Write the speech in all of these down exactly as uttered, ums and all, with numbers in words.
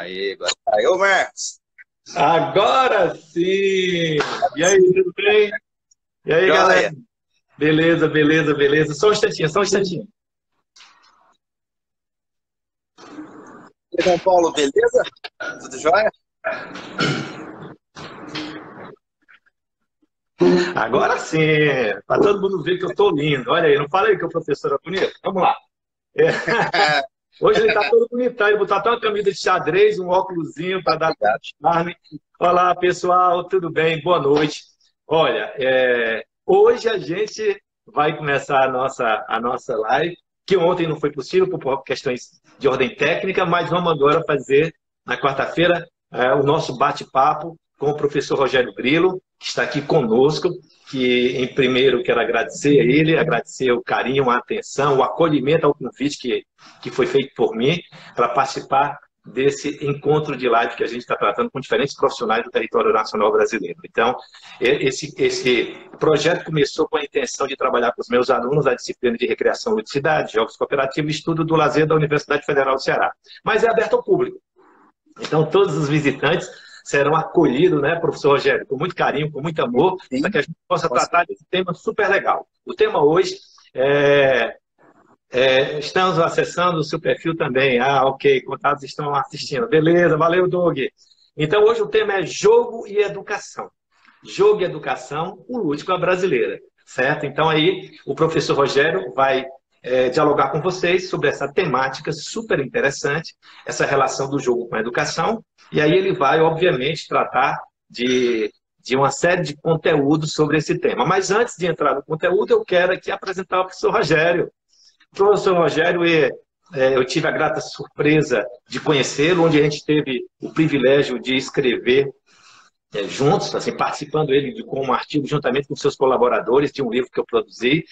Aí, agora aí, ô Marcos. Agora sim! E aí, tudo bem? E aí, galera? Joia. Beleza, beleza, beleza. Só um instantinho, só um instantinho. E aí, São Paulo, beleza? Tudo jóia? Agora sim! Para todo mundo ver que eu tô lindo. Olha aí, não falei que o professor é bonito? Vamos lá. É. Hoje ele tá todo bonitão, ele botou até uma camisa de xadrez, um óculosinho para dar todo charme. Olá, pessoal, tudo bem? Boa noite. Olha, é, hoje a gente vai começar a nossa, a nossa live, que ontem não foi possível por questões de ordem técnica, mas vamos agora fazer, na quarta-feira, é, o nosso bate-papo com o professor Rogério Grilo, que está aqui conosco, que, em primeiro, quero agradecer a ele, agradecer o carinho, a atenção, o acolhimento ao convite que, que foi feito por mim para participar desse encontro de live que a gente está tratando com diferentes profissionais do território nacional brasileiro. Então, esse, esse projeto começou com a intenção de trabalhar com os meus alunos a disciplina de recreação e ludicidade, jogos cooperativos e estudo do lazer da Universidade Federal do Ceará. Mas é aberto ao público. Então, todos os visitantes serão acolhidos, né, professor Rogério, com muito carinho, com muito amor, para que a gente possa tratar desse tema super legal. O tema hoje é... É, estamos acessando o seu perfil também. Ah, ok, contatos estão assistindo. Beleza, valeu, Doug. Então, hoje o tema é jogo e educação. Jogo e educação, o lúdico à brasileira, certo? Então, aí, o professor Rogério vai é, dialogar com vocês sobre essa temática super interessante, essa relação do jogo com a educação, e aí ele vai, obviamente, tratar de, de uma série de conteúdos sobre esse tema. Mas antes de entrar no conteúdo, eu quero aqui apresentar o professor Rogério. Professor Rogério, eu tive a grata surpresa de conhecê-lo, onde a gente teve o privilégio de escrever juntos, assim, participando ele com um artigo juntamente com seus colaboradores de um livro que eu produzi,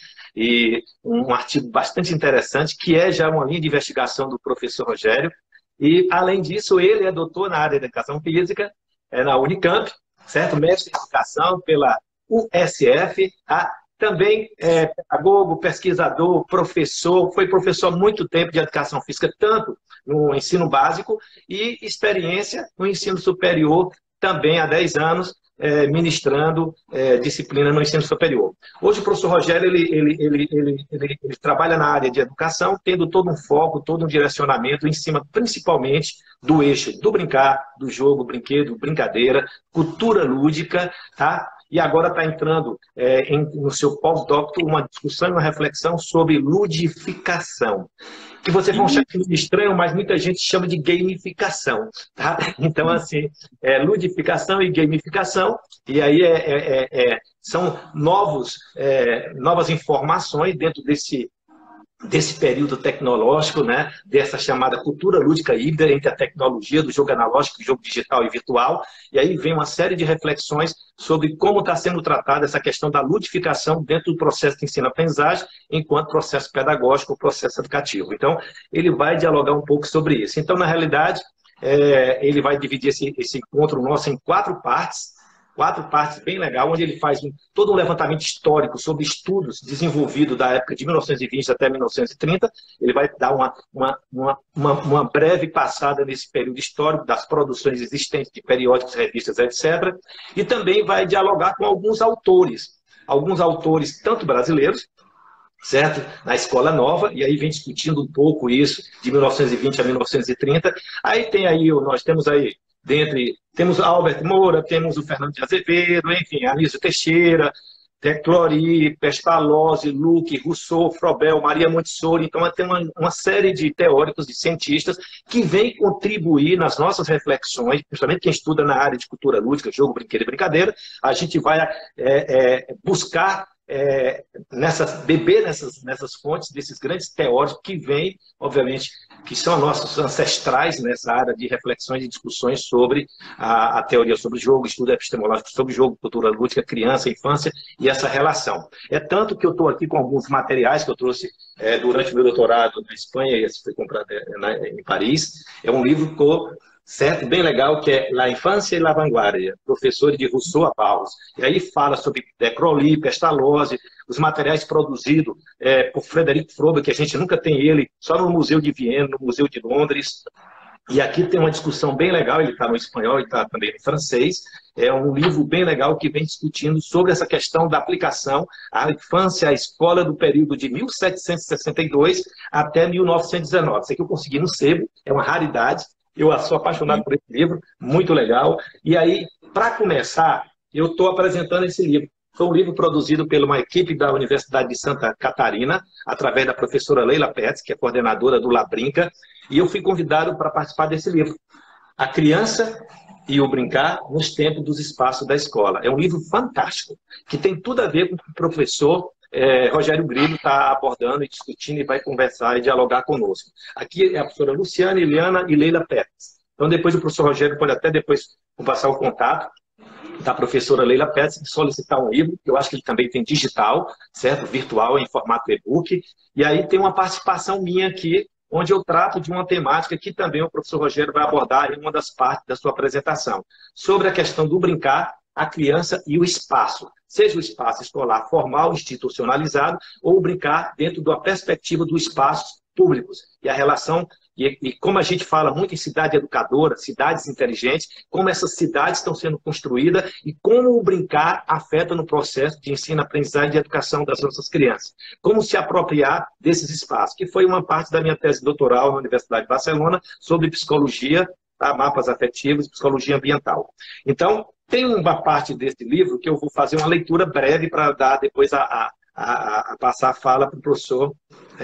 e um artigo bastante interessante, que é já uma linha de investigação do professor Rogério. E, além disso, ele é doutor na área de educação física, é na Unicamp, certo? Mestre em educação pela U S F, tá? Também é pedagogo, pesquisador, professor, foi professor há muito tempo de educação física, tanto no ensino básico e experiência no ensino superior, também há dez anos, é, ministrando é, disciplina no ensino superior. Hoje o professor Rogério ele, ele, ele, ele, ele, ele trabalha na área de educação, tendo todo um foco, todo um direcionamento em cima, principalmente, do eixo do brincar, do jogo, brinquedo, brincadeira, cultura lúdica, tá? E agora está entrando é, em, no seu pós-doutor uma discussão e uma reflexão sobre ludificação, que vocês vão achar estranho, mas muita gente chama de gamificação. Tá? Então, assim, é, ludificação e gamificação, e aí é, é, é, são novos, é, novas informações dentro desse, desse período tecnológico, né? Dessa chamada cultura lúdica híbrida entre a tecnologia do jogo analógico, do jogo digital e virtual, e aí vem uma série de reflexões sobre como está sendo tratada essa questão da ludificação dentro do processo de ensino-aprendizagem, enquanto processo pedagógico, processo educativo. Então, ele vai dialogar um pouco sobre isso. Então, na realidade, é, ele vai dividir esse, esse encontro nosso em quatro partes, quatro partes bem legal, onde ele faz um, todo um levantamento histórico sobre estudos desenvolvidos da época de mil novecentos e vinte até mil novecentos e trinta. Ele vai dar uma, uma, uma, uma, uma breve passada nesse período histórico das produções existentes de periódicos, revistas, etcétera. E também vai dialogar com alguns autores, alguns autores tanto brasileiros, certo? Na Escola Nova, e aí vem discutindo um pouco isso, de mil novecentos e vinte a mil novecentos e trinta. Aí tem aí, nós temos aí, dentre, temos Albert Moura, temos o Fernando de Azevedo, enfim, Anísio Teixeira, Clori, Pestalozzi, Luque, Rousseau, Froebel, Maria Montessori. Então, tem uma, uma série de teóricos, de cientistas, que vêm contribuir nas nossas reflexões, principalmente quem estuda na área de cultura lúdica, jogo, brinquedo e brincadeira. A gente vai é, é, buscar É, nessas, beber nessas, nessas fontes desses grandes teóricos que vêm, obviamente, que são nossos ancestrais nessa área de reflexões e discussões sobre a, a teoria sobre o jogo, estudo epistemológico sobre o jogo, cultura lúdica, criança, infância e essa relação. É tanto que eu estou aqui com alguns materiais que eu trouxe é, durante o meu doutorado na Espanha, e esse foi comprado na, em Paris. É um livro que certo? Bem legal, que é La Infância e la Vanguardia, professor de Rousseau a Barros. E aí fala sobre é, Crowley, Pestalozzi, os materiais produzidos é, por Frederic Frobe, que a gente nunca tem ele, só no Museu de Viena, no Museu de Londres. E aqui tem uma discussão bem legal, ele está no espanhol e está também no francês. É um livro bem legal que vem discutindo sobre essa questão da aplicação à infância, à escola do período de mil setecentos e sessenta e dois até mil novecentos e dezenove. Isso aqui eu consegui no sebo, é uma raridade. Eu sou apaixonado por esse livro, muito legal. E aí, para começar, eu estou apresentando esse livro. Foi um livro produzido por uma equipe da Universidade de Santa Catarina, através da professora Leila Petz, que é coordenadora do Labrinca, e eu fui convidado para participar desse livro. A Criança e o Brincar nos Tempos dos Espaços da Escola. É um livro fantástico, que tem tudo a ver com o que o professor é, Rogério Grilo está abordando e discutindo e vai conversar e dialogar conosco. Aqui é a professora Luciana, Eliana e Leila Petz. Então, depois o professor Rogério pode até depois passar o contato da professora Leila Petz, solicitar um livro, que eu acho que ele também tem digital, certo? Virtual, em formato e-book. E aí tem uma participação minha aqui, onde eu trato de uma temática que também o professor Rogério vai abordar em uma das partes da sua apresentação, sobre a questão do brincar, a criança e o espaço, seja o espaço escolar formal, institucionalizado, ou brincar dentro da perspectiva dos espaços públicos, e a relação, e, e como a gente fala muito em cidade educadora, cidades inteligentes, como essas cidades estão sendo construídas e como o brincar afeta no processo de ensino, aprendizagem e educação das nossas crianças. Como se apropriar desses espaços, que foi uma parte da minha tese doutoral na Universidade de Barcelona, sobre psicologia, tá? Mapas afetivos e psicologia ambiental. Então, tem uma parte desse livro que eu vou fazer uma leitura breve para dar depois a, a, a, a passar a fala para o professor,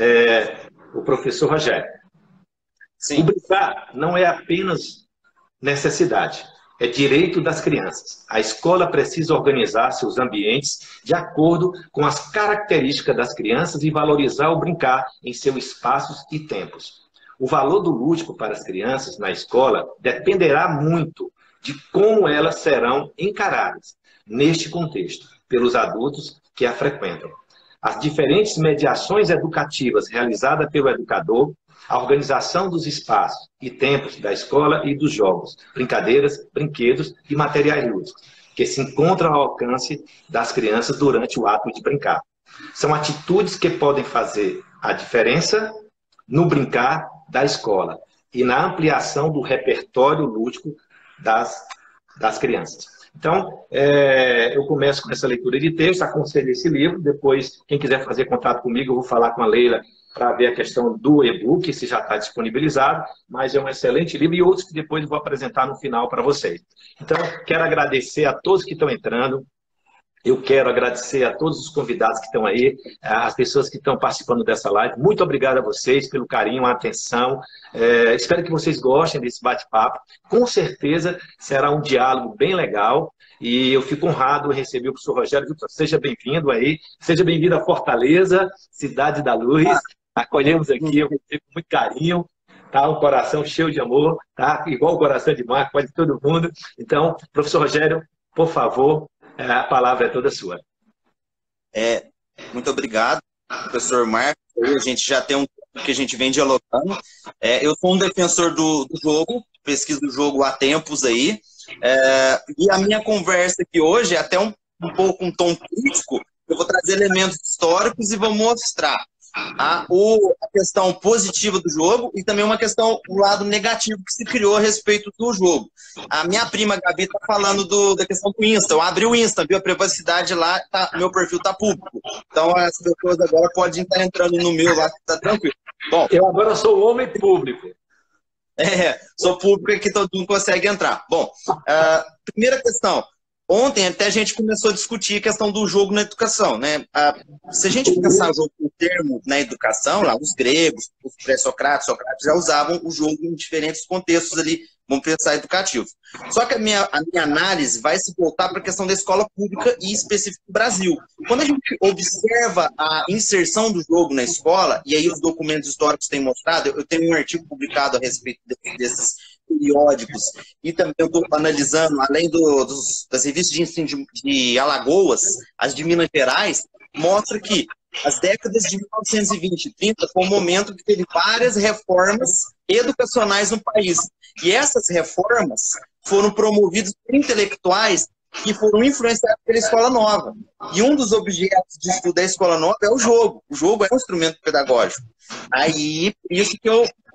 é, o professor Rogério. Sim. O brincar não é apenas necessidade, é direito das crianças. A escola precisa organizar seus ambientes de acordo com as características das crianças e valorizar o brincar em seus espaços e tempos. O valor do lúdico para as crianças na escola dependerá muito de como elas serão encaradas neste contexto pelos adultos que a frequentam. As diferentes mediações educativas realizadas pelo educador, a organização dos espaços e tempos da escola e dos jogos, brincadeiras, brinquedos e materiais lúdicos, que se encontram ao alcance das crianças durante o ato de brincar. São atitudes que podem fazer a diferença no brincar da escola e na ampliação do repertório lúdico das, das crianças. Então, é, eu começo com essa leitura de texto, aconselho esse livro, depois, quem quiser fazer contato comigo, eu vou falar com a Leila para ver a questão do e-book, se já está disponibilizado, mas é um excelente livro e outros que depois eu vou apresentar no final para vocês. Então, quero agradecer a todos que estão entrando, eu quero agradecer a todos os convidados que estão aí, as pessoas que estão participando dessa live. Muito obrigado a vocês pelo carinho, a atenção. É, espero que vocês gostem desse bate-papo. Com certeza será um diálogo bem legal. E eu fico honrado em receber o professor Rogério. Seja bem-vindo aí. Seja bem-vindo a Fortaleza, Cidade da Luz. Acolhemos aqui, eu recebo com muito carinho. Tá? Um coração cheio de amor, tá? Igual o coração de Marco, quase todo mundo. Então, professor Rogério, por favor, a palavra é toda sua. É, muito obrigado, professor Marcos. A gente já tem um tempo que a gente vem dialogando. É, eu sou um defensor do, do jogo, pesquiso do jogo há tempos aí. É, e a minha conversa aqui hoje é até um, um pouco um tom crítico. Eu vou trazer elementos históricos e vou mostrar a, o, a questão positiva do jogo e também uma questão, o lado negativo que se criou a respeito do jogo. A minha prima Gabi está falando do, da questão do Insta. Eu abri o Insta, viu? A privacidade lá, tá, meu perfil está público. Então as pessoas agora podem estar entrando no meu lá, que está tranquilo. Bom, eu agora sou homem público. É, sou público e que todo mundo consegue entrar. Bom, uh, primeira questão. Ontem até a gente começou a discutir a questão do jogo na educação, né? Ah, se a gente pensar o termo na educação, lá os gregos, os pré-socráticos, Sócrates já usavam o jogo em diferentes contextos ali, vamos pensar educativos. Só que a minha, a minha análise vai se voltar para a questão da escola pública e específico do Brasil. Quando a gente observa a inserção do jogo na escola, e aí os documentos históricos têm mostrado, eu tenho um artigo publicado a respeito desses periódicos, e também eu estou analisando, além do, dos, das revistas de ensino de, de Alagoas, as de Minas Gerais, mostra que as décadas de mil novecentos e vinte e trinta foi um momento que teve várias reformas educacionais no país. E essas reformas foram promovidas por intelectuais que foram influenciados pela Escola Nova. E um dos objetos de estudo da Escola Nova é o jogo. O jogo é um instrumento pedagógico. Aí, por isso que eu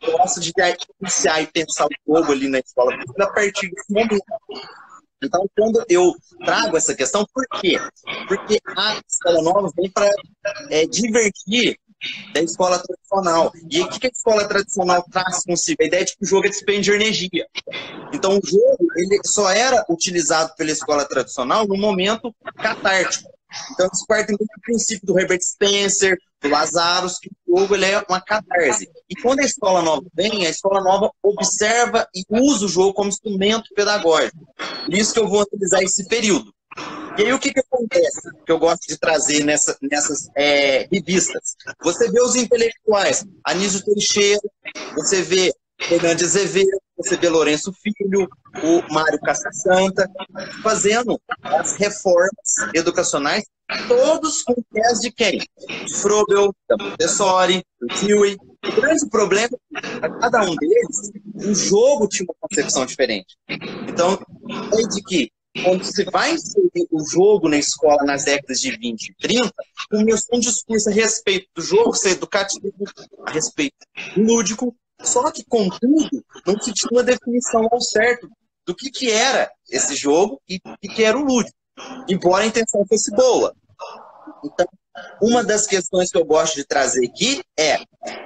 gosto de iniciar e pensar o jogo ali na escola a partir desse momento. Então, quando eu trago essa questão, por quê? Porque a escola nova vem para é, divertir da escola tradicional. E o que a escola tradicional traz consigo? A ideia de que o jogo é despende de energia. Então, o jogo ele só era utilizado pela escola tradicional no momento catártico. Então, eles partem do princípio do Herbert Spencer, do Lazarus, que o jogo ele é uma catarse. E quando a escola nova vem, a escola nova observa e usa o jogo como instrumento pedagógico. Por isso que eu vou utilizar esse período. E aí o que, que acontece, que eu gosto de trazer nessa, nessas é, revistas? Você vê os intelectuais, Anísio Teixeira, você vê Fernandes Azevedo, você vê Lourenço Filho, o Mário Caça-Santa, fazendo as reformas educacionais, todos com pés de quem? De Frobel, da Montessori, do Dewey. O grande problema é que, para cada um deles, o jogo tinha uma concepção diferente. Então, é de que quando você vai inserir o jogo na escola nas décadas de vinte e trinta, começou um discurso a respeito do jogo ser educativo, a respeito do lúdico, só que, contudo, não se tinha uma definição ao certo do que, que era esse jogo e do que, que era o lúdico, embora a intenção fosse boa. Então, uma das questões que eu gosto de trazer aqui é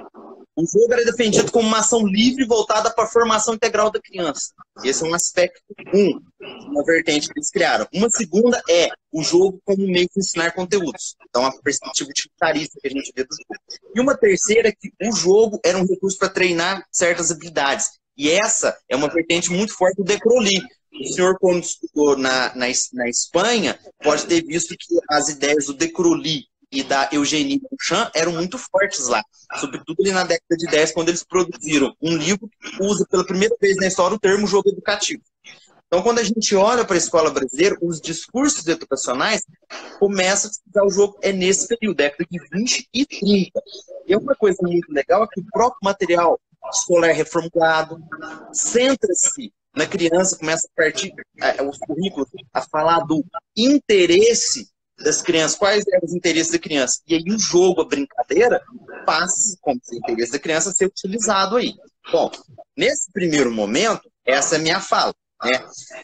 o jogo era defendido como uma ação livre voltada para a formação integral da criança. Esse é um aspecto, um, uma vertente que eles criaram. Uma segunda é o jogo como meio de ensinar conteúdos. Então, a perspectiva utilitarista que a gente vê do jogo. E uma terceira é que o jogo era um recurso para treinar certas habilidades. E essa é uma vertente muito forte do De Crowley. O senhor, quando estudou na, na, na Espanha, pode ter visto que as ideias do De Crowley e da Eugénie Duchamp eram muito fortes lá, sobretudo ali na década de dez, quando eles produziram um livro que usa pela primeira vez na história o termo jogo educativo. Então, quando a gente olha para a escola brasileira, os discursos educacionais começam a utilizar o jogo é nesse período, década de vinte e trinta. E uma coisa muito legal é que o próprio material escolar reformulado centra-se na criança, começa a partir, é, os currículos, a falar do interesse das crianças, quais eram os interesses da criança. E aí o jogo, a brincadeira, passa como se o interesse da criança a ser utilizado aí. Bom, nesse primeiro momento, essa é a minha fala, né?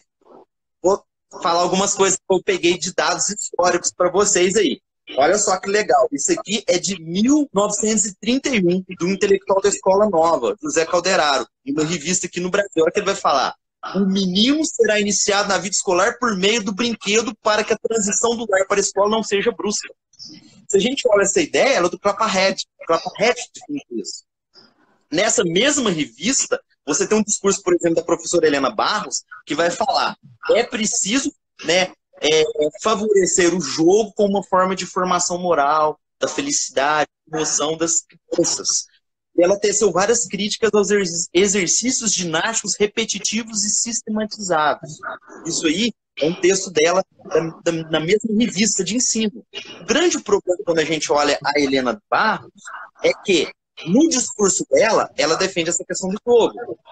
Vou falar algumas coisas que eu peguei de dados históricos para vocês aí. Olha só que legal. Isso aqui é de mil novecentos e trinta e um, do intelectual da Escola Nova, José Calderaro, em uma revista aqui no Brasil. Olha que ele vai falar. O menino será iniciado na vida escolar por meio do brinquedo para que a transição do lar para a escola não seja brusca. Se a gente olha essa ideia, ela é do Claparede. Claparede define isso. Nessa mesma revista, você tem um discurso, por exemplo, da professora Helena Barros, que vai falar, é preciso, né, é, favorecer o jogo como uma forma de formação moral, da felicidade, emoção das crianças. Ela teceu várias críticas aos exercícios ginásticos repetitivos e sistematizados. Isso aí é um texto dela da, da, na mesma revista de ensino. O grande problema quando a gente olha a Helena Barros é que, no discurso dela, ela defende essa questão do jogo.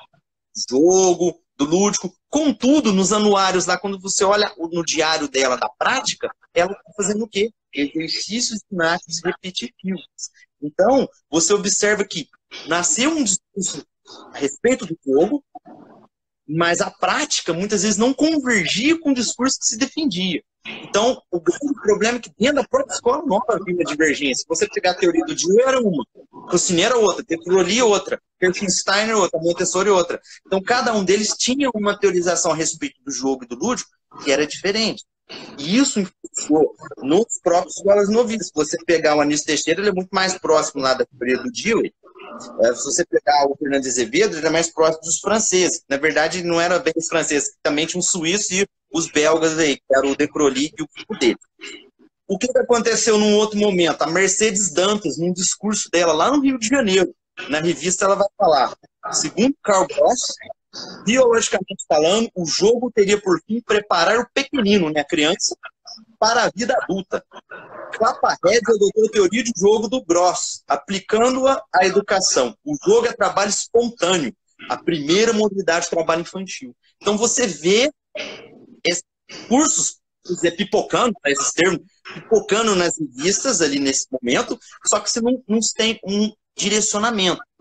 Jogo, do lúdico. Contudo, nos anuários lá, quando você olha no diário dela da prática, ela está fazendo o quê? Exercícios ginásticos repetitivos. Então, você observa que nasceu um discurso a respeito do jogo, mas a prática, muitas vezes, não convergia com o discurso que se defendia. Então, o grande problema é que dentro da própria escola nova havia uma divergência. Se você pegar a teoria do Dewey, era uma, Rossini era outra, De Crowley outra, Kirchenstein outra, Montessori outra. Então, cada um deles tinha uma teorização a respeito do jogo e do lúdico que era diferente. E isso influenciou nos próprios escolas noviças. Se você pegar o Anísio Teixeira, ele é muito mais próximo lá da teoria do Dewey. É, se você pegar o Fernandes Azevedo, ele é mais próximo dos franceses. Na verdade, não era bem os franceses, também tinha um suíço e os belgas aí, que era o De Crowley e o grupo dele. O que aconteceu num outro momento? A Mercedes Dantas, num discurso dela lá no Rio de Janeiro, na revista, ela vai falar, segundo Karl Gross, biologicamente falando, o jogo teria por fim preparar o pequenino, né, a criança, para a vida adulta. Claparede adotou a teoria de jogo do Gross, aplicando-a à educação. O jogo é trabalho espontâneo, a primeira modalidade de trabalho infantil. Então você vê esses cursos dizer, pipocando, esses termos, pipocando nas revistas ali nesse momento, só que você não, não tem um direcionamento.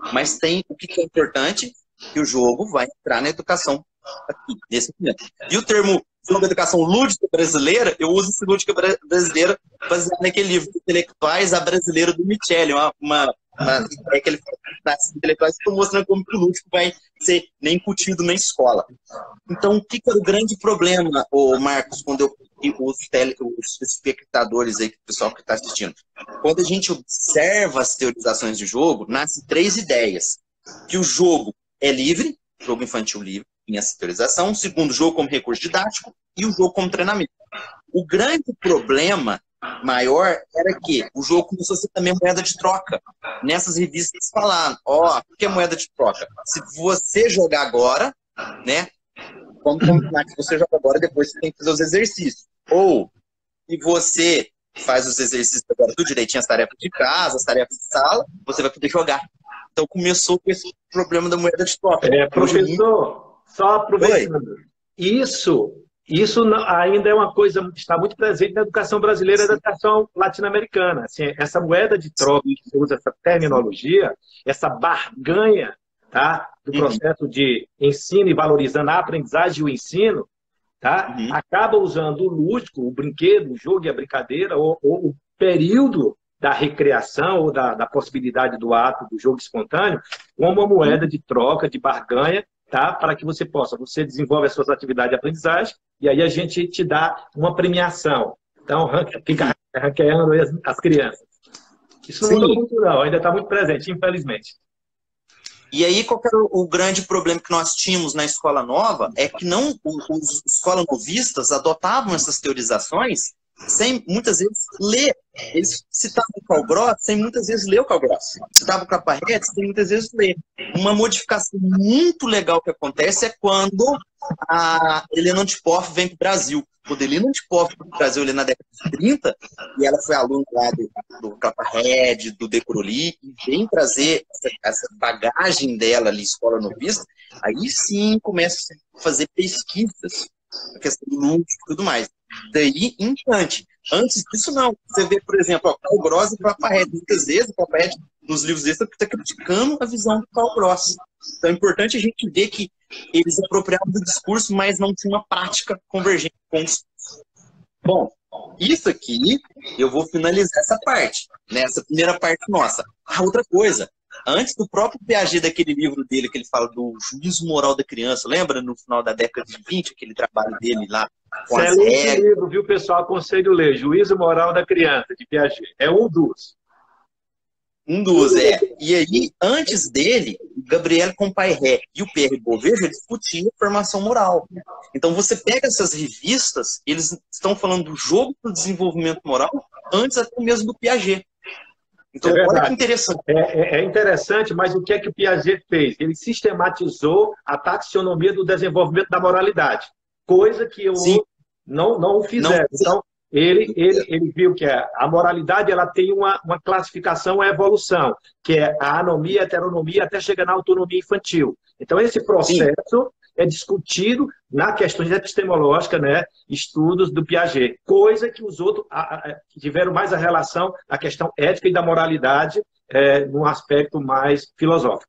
Mas tem o que é importante, que o jogo vai entrar na educação aqui, nesse momento. E o termo jogo educação lúdica brasileira, eu uso esse lúdica brasileira baseado naquele livro, Intelectuais, a Brasileira, do Michele, uma, uma, uma ideia que ele fala das intelectuais, estou mostrando como que o lúdico vai ser nem incutido na escola. Então, o que é o grande problema, ô Marcos, quando eu os, tele, os espectadores aí, o pessoal que está assistindo, quando a gente observa as teorizações de jogo, nascem três ideias. Que o jogo é livre, jogo infantil livre, em essa teorização. O segundo, jogo como recurso didático, e o jogo como treinamento. O grande problema maior era que o jogo começou a ser também moeda de troca. Nessas revistas falaram, ó, oh, o que é moeda de troca? Se você jogar agora, né, vamos combinar que você joga agora, depois você tem que fazer os exercícios. Ou, se você faz os exercícios agora tudo direitinho, as tarefas de casa, as tarefas de sala, você vai poder jogar. Então começou com esse problema da moeda de troca. É, professor, só aproveitando. Oi. Isso, isso ainda é uma coisa que está muito presente na educação brasileira e na educação latino-americana. Assim, essa moeda de troca, que você usa essa terminologia, essa barganha, tá, do processo uhum. de ensino e valorizando a aprendizagem e o ensino, tá, uhum. acaba usando o lúdico, o brinquedo, o jogo e a brincadeira, ou, ou o período da recreação ou da, da possibilidade do ato do jogo espontâneo como uma moeda de troca, de barganha, tá? Para que você possa, você desenvolve as suas atividades de aprendizagem e aí a gente te dá uma premiação. Então, fica ranqueando as, as crianças. Isso não mudou muito não, ainda está muito presente, infelizmente. E aí, qual era o grande problema que nós tínhamos na escola nova é que não os escolas novistas adotavam essas teorizações sem, muitas vezes, ler. Eles citavam o Karl Gross sem, muitas vezes, ler o Karl Gross. Citavam o Claparredes sem, muitas vezes, ler. Uma modificação muito legal que acontece é quando a Helena Antipoff vem para o Brasil. Quando a Helena Antipoff veio para o Brasil ali na década de trinta, e ela foi aluna lá do, do Claparredes, do Decoroli, e vem trazer essa, essa bagagem dela ali, escola novista, aí sim começa a fazer pesquisas, a questão do lúdico e tudo mais. Daí em diante. Antes disso, não. Você vê, por exemplo, o Karl Gross e o Claparredes. Muitas vezes, o Claparredes, nos livros dele, está criticando a visão do Karl Gross. Então é importante a gente ver que eles apropriavam do discurso, mas não tinha uma prática convergente com o discurso. Bom, isso aqui, eu vou finalizar essa parte, né? Essa primeira parte nossa. A outra coisa, antes do próprio Piaget, daquele livro dele, que ele fala do juízo moral da criança, lembra no final da década de vinte, aquele trabalho dele lá? Excelente livro, viu, pessoal? Aconselho ler. Juízo Moral da Criança, de Piaget. É um dos. Um dos, é. E aí, antes dele, o Gabriel Compayré e o Pierre Bourdieu discutiam formação moral. Então, você pega essas revistas, eles estão falando do jogo para o desenvolvimento moral, antes até mesmo do Piaget. Então, é olha que interessante. É, é, é interessante, mas o que é que o Piaget fez? Ele sistematizou a taxonomia do desenvolvimento da moralidade. Coisa que eu não, não fizeram. Não. Então, ele, ele, ele viu que a moralidade ela tem uma, uma classificação, uma evolução, que é a anomia, a heteronomia, até chegar na autonomia infantil. Então, esse processo Sim. é discutido na questão epistemológica, né, estudos do Piaget. Coisa que os outros a, a, tiveram mais a relação à questão ética e da moralidade, é, num aspecto mais filosófico.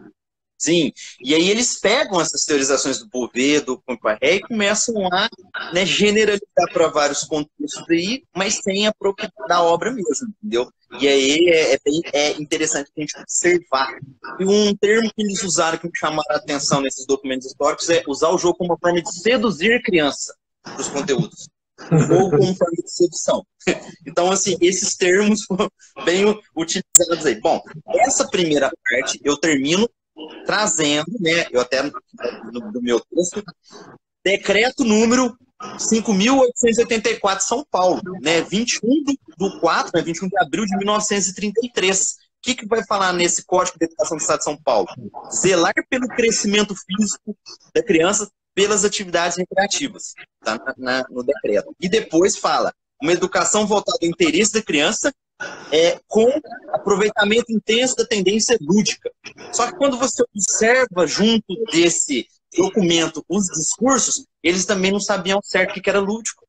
Sim, e aí eles pegam essas teorizações do Bourdieu, do Compayré, e começam a, né, generalizar para vários contextos aí, mas sem a propriedade da obra mesmo, entendeu? E aí é, é, bem, é interessante a gente observar. E um termo que eles usaram, que me chamaram a atenção nesses documentos históricos, é usar o jogo como uma forma de seduzir a criança para os conteúdos. Ou como forma de sedução. Então, assim, esses termos foram bem utilizados aí. Bom, essa primeira parte eu termino trazendo, né, eu até no, no meu texto, decreto número cinco mil oitocentos e oitenta e quatro, São Paulo, né, vinte e um do quatro, né, vinte e um de abril de mil novecentos e trinta e três. O que, que vai falar nesse Código de Educação do Estado de São Paulo? Zelar pelo crescimento físico da criança pelas atividades recreativas, tá na, na, no decreto. E depois fala, uma educação voltada ao interesse da criança, É, com aproveitamento intenso da tendência lúdica. Só que quando você observa junto desse documento os discursos, eles também não sabiam certo o que era lúdico.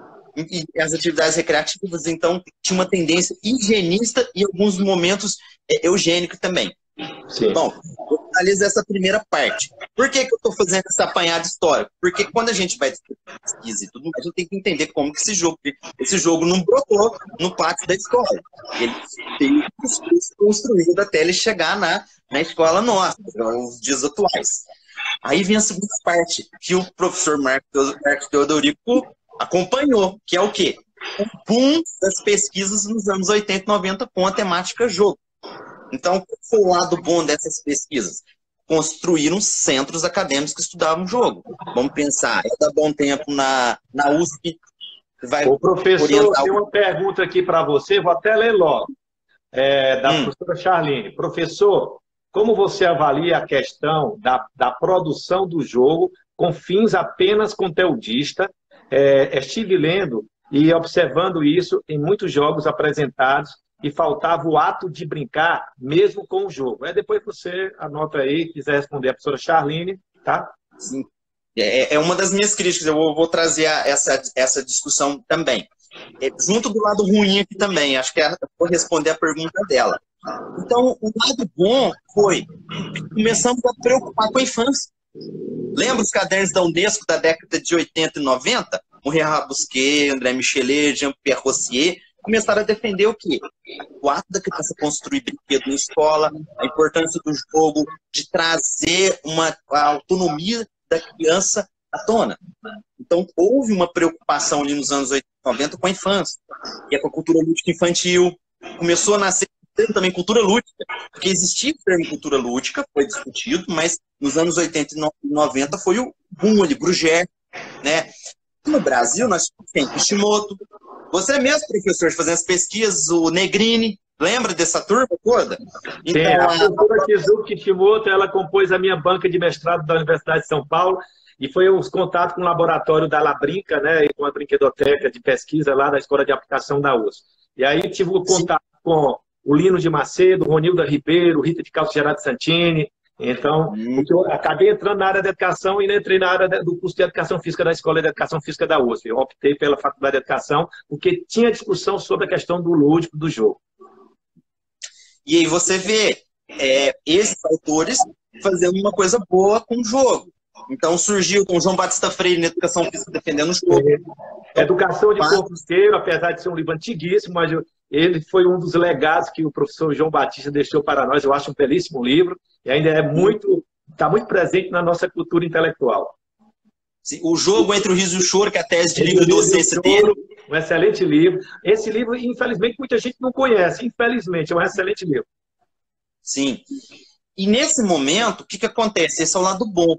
E as atividades recreativas, então, tinha uma tendência higienista e, em alguns momentos, é, eugênico também. Sim. Bom, eu finalizo essa primeira parte. Por que, que eu estou fazendo esse apanhado histórico? Porque quando a gente vai discutir pesquisa e tudo, a gente tem que entender como que esse jogo, esse jogo não brotou no pátio da escola. Ele teve que ser construído até ele chegar na, na escola nossa, nos dias atuais. Aí vem a segunda parte, que o professor Marcos Teodorico acompanhou, que é o quê? O boom das pesquisas nos anos oitenta e noventa com a temática jogo. Então, qual foi o lado bom dessas pesquisas? Construíram centros acadêmicos que estudavam jogo. Vamos pensar, é da Bom Tempo na, na U S P. Vai o professor, orientar... tem uma pergunta aqui para você, vou até ler logo, é, da hum. professora Charline. Professor, como você avalia a questão da, da produção do jogo com fins apenas conteudista? É, estive lendo e observando isso em muitos jogos apresentados e faltava o ato de brincar mesmo com o jogo. É, depois você anota aí, quiser responder a professora Charline, tá? Sim. É, é uma das minhas críticas, eu vou, vou trazer a, essa, essa discussão também. É, junto do lado ruim aqui também, acho que é, vou responder a pergunta dela. Então, o lado bom foi que começamos a preocupar com a infância. Lembra os cadernos da Unesco da década de oitenta e noventa? Murray Rabusquet, André Michelet, Jean-Pierre Rossier, começaram a defender o quê? O ato da criança construir brinquedo na escola, a importância do jogo, de trazer uma a autonomia da criança à tona. Então, houve uma preocupação ali nos anos oitenta e noventa com a infância, que é com a cultura lúdica infantil. Começou a nascer também cultura lúdica, porque existia o termo cultura lúdica, foi discutido, mas nos anos oitenta e noventa foi o boom ali, Bruguière, né? No Brasil, nós temos Kishimoto. Você mesmo, professor, fazendo as pesquisas, o Negrini, lembra dessa turma toda? Então, sim, a professora Kizuki Kishimoto, ela compôs a minha banca de mestrado da Universidade de São Paulo e foi os contatos com o laboratório da Labrinca, né, e com a brinquedoteca de pesquisa lá da Escola de Aplicação da U S P. E aí tive o contato sim. com o Lino de Macedo, Ronilda Ribeiro, Rita de Calcio Gerardo Santini. Então, hum. eu acabei entrando na área da educação e entrei na área do curso de Educação Física da Escola de Educação Física da U S P. Eu optei pela Faculdade de Educação porque tinha discussão sobre a questão do lúdico do jogo. E aí você vê é, esses autores fazendo uma coisa boa com o jogo. Então surgiu com João Batista Freire na Educação Física defendendo o jogo. É. Educação de Corpo Inteiro, apesar de ser um livro antiguíssimo, mas ele foi um dos legados que o professor João Batista deixou para nós. Eu acho um belíssimo livro e ainda é muito, está muito presente na nossa cultura intelectual. Sim, o jogo entre o riso e o choro, que é a tese de livre docência dele. Um excelente livro. Esse livro, infelizmente, muita gente não conhece. Infelizmente, é um excelente livro. Sim. E nesse momento, o que, que acontece? Esse é o lado bom.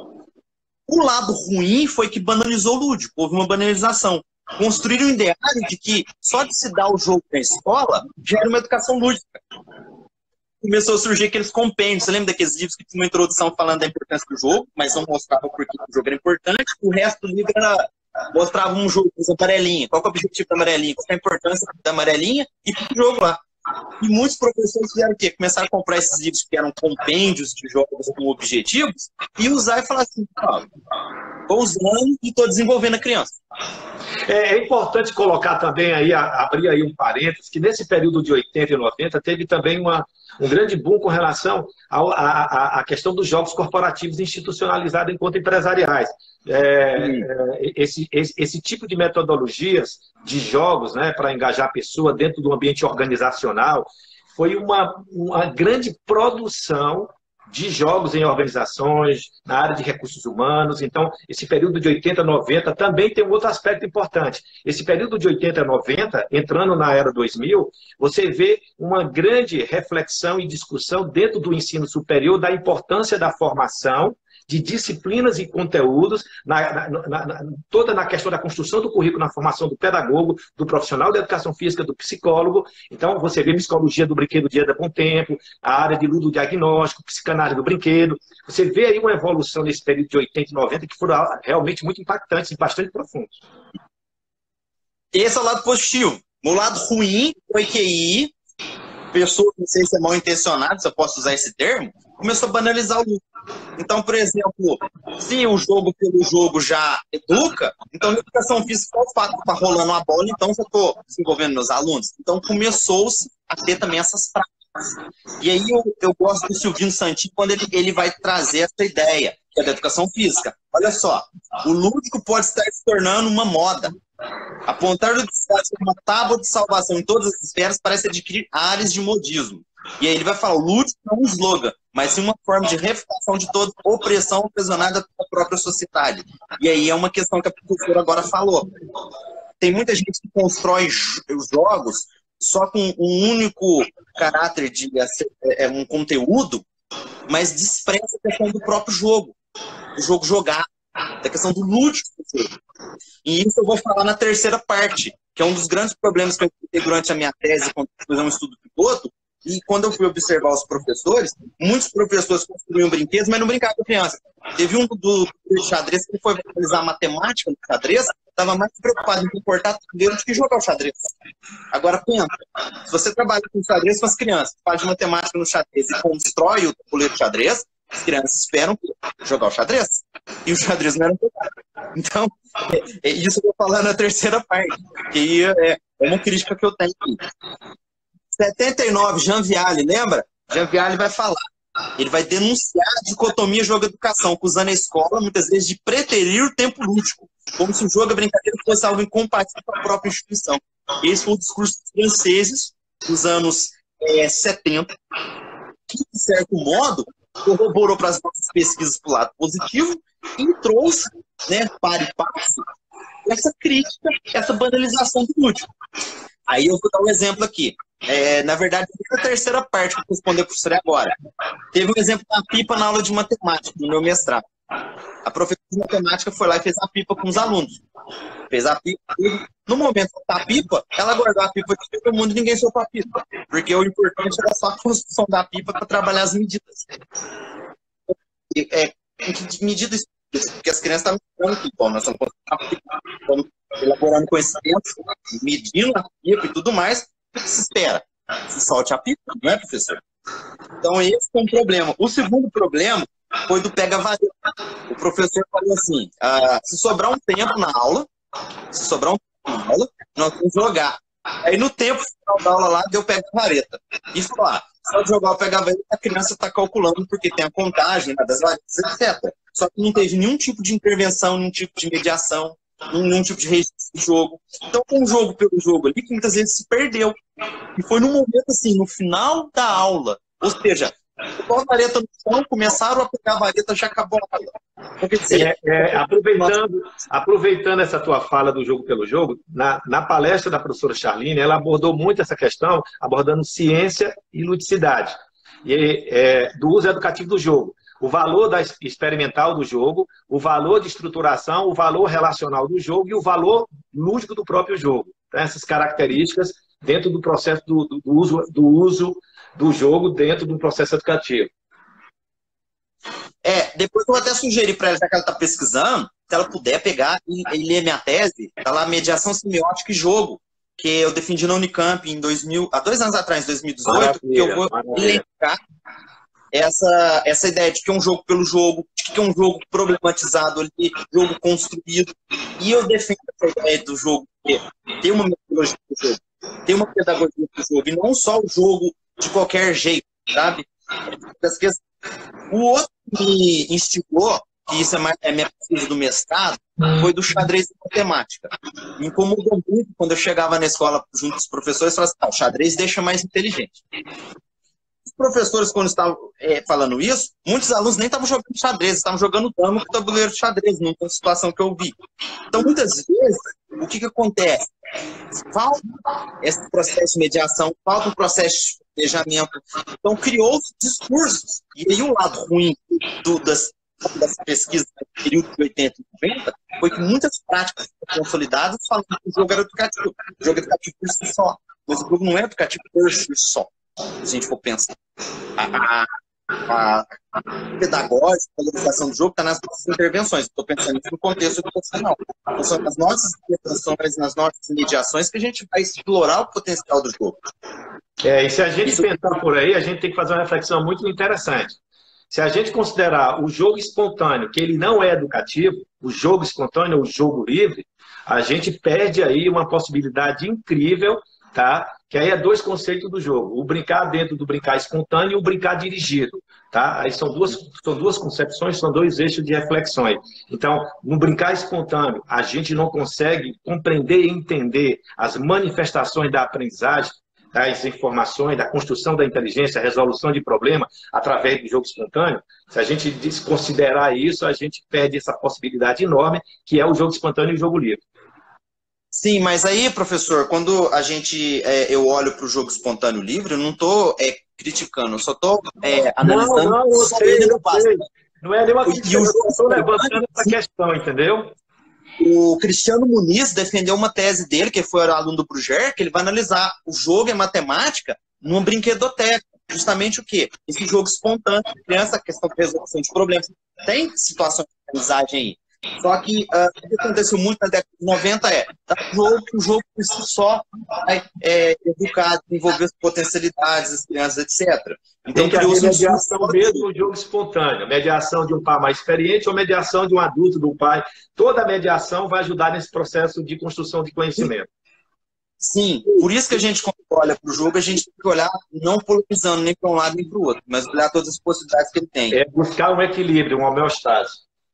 O lado ruim foi que banalizou o lúdico. Houve uma banalização. Construíram um ideário de que só de se dar o jogo na escola gera uma educação lúdica. Começou a surgir aqueles compêndios. Você lembra daqueles livros que tinha uma introdução falando da importância do jogo, mas não mostrava por que o jogo era importante? O resto do livro era, mostrava um jogo, com amarelinha. Qual é o objetivo da amarelinha? Qual é a importância da amarelinha? E o jogo lá. E muitos professores fizeram o quê? Começaram a comprar esses livros que eram compêndios de jogos com objetivos e usar e falar assim, estou usando e estou desenvolvendo a criança. É, é importante colocar também aí, abrir aí um parênteses, que nesse período de oitenta e noventa teve também uma, um grande boom com relação à questão dos jogos corporativos institucionalizados enquanto empresariais. É, é, esse, esse, esse tipo de metodologias de jogos, né, para engajar a pessoa dentro do ambiente organizacional foi uma, uma grande produção de jogos em organizações, na área de recursos humanos. Então, esse período de oitenta a noventa também tem um outro aspecto importante. Esse período de oitenta a noventa, entrando na era dois mil, você vê uma grande reflexão e discussão dentro do ensino superior da importância da formação de disciplinas e conteúdos, na, na, na, toda na questão da construção do currículo, na formação do pedagogo, do profissional da educação física, do psicólogo. Então, você vê psicologia do brinquedo dia da Bom Tempo, a área de ludodiagnóstico, psicanálise do brinquedo. Você vê aí uma evolução nesse período de oitenta e noventa que foram realmente muito impactantes e bastante profundos. Esse é o lado positivo. O lado ruim foi que aí, pessoas, não sei se é mal intencionado, se eu posso usar esse termo, começou a banalizar o lucro. Então, por exemplo, se o jogo pelo jogo já educa, então na educação física, qual o fato de estar rolando a bola, então eu estou desenvolvendo meus alunos. Então começou-se a ter também essas práticas. E aí eu, eu gosto do Silvino Santin quando ele, ele vai trazer essa ideia, que é da educação física. Olha só, o lúdico pode estar se tornando uma moda. Apontar o destaque como uma tábua de salvação em todas as esferas parece adquirir áreas de modismo. E aí ele vai falar, o lúdico não é um slogan, mas sim uma forma de refutação de toda opressão ocasionada pela própria sociedade. E aí é uma questão que a professora agora falou. Tem muita gente que constrói os jogos só com um único caráter de é, um conteúdo, mas despreza a questão do próprio jogo, do jogo jogado, da questão do lúdico do jogo. E isso eu vou falar na terceira parte, que é um dos grandes problemas que eu tive durante a minha tese, quando eu fiz um estudo piloto, e quando eu fui observar os professores, muitos professores construíam brinquedos, mas não brincavam com criança. Teve um do, do xadrez que foi analisar a matemática do xadrez, estava mais preocupado em comportar tabuleiro do que jogar o xadrez. Agora, pensa, se você trabalha com xadrez com as crianças, faz matemática no xadrez e constrói o tabuleiro de xadrez, as crianças esperam jogar o xadrez. E o xadrez não era jogado. Então, é, é isso que eu vou falar na terceira parte, que é, é uma crítica que eu tenho aqui. setenta e nove, Jean Viale, lembra? Jean Viale vai falar. Ele vai denunciar a dicotomia jogo-educação, acusando a escola, muitas vezes, de preterir o tempo lúdico, como se o jogo e a brincadeira fosse algo incompatível com a própria instituição. Esse foi o discurso dos franceses dos anos é, setenta, que, de certo modo, corroborou para as nossas pesquisas para o lado positivo e trouxe, né, para e passo, essa crítica, essa banalização do lúdico. Aí eu vou dar um exemplo aqui. É, na verdade, a terceira parte que eu vou responder para o professor agora. Teve um exemplo da pipa na aula de matemática, no meu mestrado. A professora de matemática foi lá e fez a pipa com os alunos. Fez a pipa. E no momento da pipa, ela guardou a pipa de todo mundo e ninguém soltou a pipa. Porque o importante era só a construção da pipa para trabalhar as medidas. E, é, que medida isso? Porque as crianças estavam estudando pipa. Nós estamos elaborando conhecimentos, medindo a pipa e tudo mais. O que se espera? Se solte a pipa, não é, professor? Então, esse é um problema. O segundo problema foi do pega-vareta. O professor falou assim, ah, se sobrar um tempo na aula, se sobrar um tempo na aula, nós vamos jogar. Aí, no tempo final da aula lá, deu pega-vareta. E falou, ah, só jogar o pega-vareta, a criança está calculando, porque tem a contagem, né, das varetas, etcétera. Só que não teve nenhum tipo de intervenção, nenhum tipo de mediação, nenhum tipo de registro de jogo. Então, com um jogo pelo jogo ali, que muitas vezes se perdeu. E foi num momento assim, no final da aula. Ou seja, pegou a vareta no chão, começaram a pegar a vareta, já acabou a aula. Quer dizer, é, é, aproveitando, aproveitando essa tua fala do jogo pelo jogo, na, na palestra da professora Charline, ela abordou muito essa questão, abordando ciência e ludicidade, e, é, do uso educativo do jogo. O valor da experimental do jogo, o valor de estruturação, o valor relacional do jogo e o valor lúdico do próprio jogo. Então, essas características dentro do processo do, do, do, uso, do uso do jogo dentro do processo educativo. É, depois eu vou até sugerir para ela, já que ela está pesquisando, se ela puder pegar e, e ler minha tese, está lá, Mediação Semiótica e Jogo, que eu defendi na Unicamp em dois mil, há dois anos atrás, em dois mil e dezoito, que eu vou elencar essa, essa ideia de que é um jogo pelo jogo, de que é um jogo problematizado ali, jogo construído. E eu defendo essa ideia do jogo, que tem uma metodologia do jogo, tem uma pedagogia do jogo, e não só o jogo de qualquer jeito, sabe? O outro que me instigou, que isso é, mais, é minha pesquisa do mestrado, foi do xadrez e matemática. Me incomodou muito quando eu chegava na escola junto com os professores e falava assim, ah, o xadrez deixa mais inteligente. Os professores, quando estavam é, falando isso, muitos alunos nem estavam jogando xadrez, estavam jogando dama com o tabuleiro de xadrez, numa situação que eu vi. Então, muitas vezes, o que, que acontece? Falta esse processo de mediação, falta um processo de planejamento. Então, criou-se discursos. E aí, o lado ruim do, das, das pesquisas do período de oitenta e noventa foi que muitas práticas consolidadas falavam que o jogo era educativo. O jogo é educativo por si só. Mas o jogo não é educativo por si só. Se a gente for pensar. A, a, a pedagógica, a valorização do jogo está nas nossas intervenções. Estou pensando isso no contexto educacional. Então, são nas nossas intervenções, nas nossas mediações que a gente vai explorar o potencial do jogo. É, e se a gente isso... pensar por aí, a gente tem que fazer uma reflexão muito interessante. Se a gente considerar o jogo espontâneo, que ele não é educativo, o jogo espontâneo, o jogo livre, a gente perde aí uma possibilidade incrível tá? Que aí é dois conceitos do jogo. O brincar dentro do brincar espontâneo e o brincar dirigido, tá? Aí são duas, são duas concepções, são dois eixos de reflexões. Então, no brincar espontâneo, a gente não consegue compreender e entender as manifestações da aprendizagem, das informações, da construção da inteligência, a resolução de problema através do jogo espontâneo. Se a gente desconsiderar isso, a gente perde essa possibilidade enorme, que é o jogo espontâneo e o jogo livre. Sim, mas aí, professor, quando a gente, é, eu olho para o jogo espontâneo livre, eu não estou é, criticando, eu só estou é, analisando. Não, não, eu sei, eu sei. Não é nenhuma crítica, eu estou levantando essa questão, entendeu? O Cristiano Muniz defendeu uma tese dele, que foi aluno do Bruger, que ele vai analisar o jogo e matemática numa brinquedoteca. Justamente o quê? Esse jogo espontâneo, criança, questão de resolução de problemas. Tem situações de aprendizagem aí. Só que uh, o que aconteceu muito na década de noventa é tá, o jogo, o jogo por si só vai é, educar, desenvolver as potencialidades das crianças, etcétera. Então, tem que haver mediação um mesmo no jogo espontâneo. Mediação de um pai mais experiente ou mediação de um adulto, do pai. Toda mediação vai ajudar nesse processo de construção de conhecimento. Sim, por isso que a gente, quando olha para o jogo, a gente tem que olhar não polarizando nem para um lado nem para o outro, mas olhar todas as possibilidades que ele tem. É buscar um equilíbrio, uma homeostase.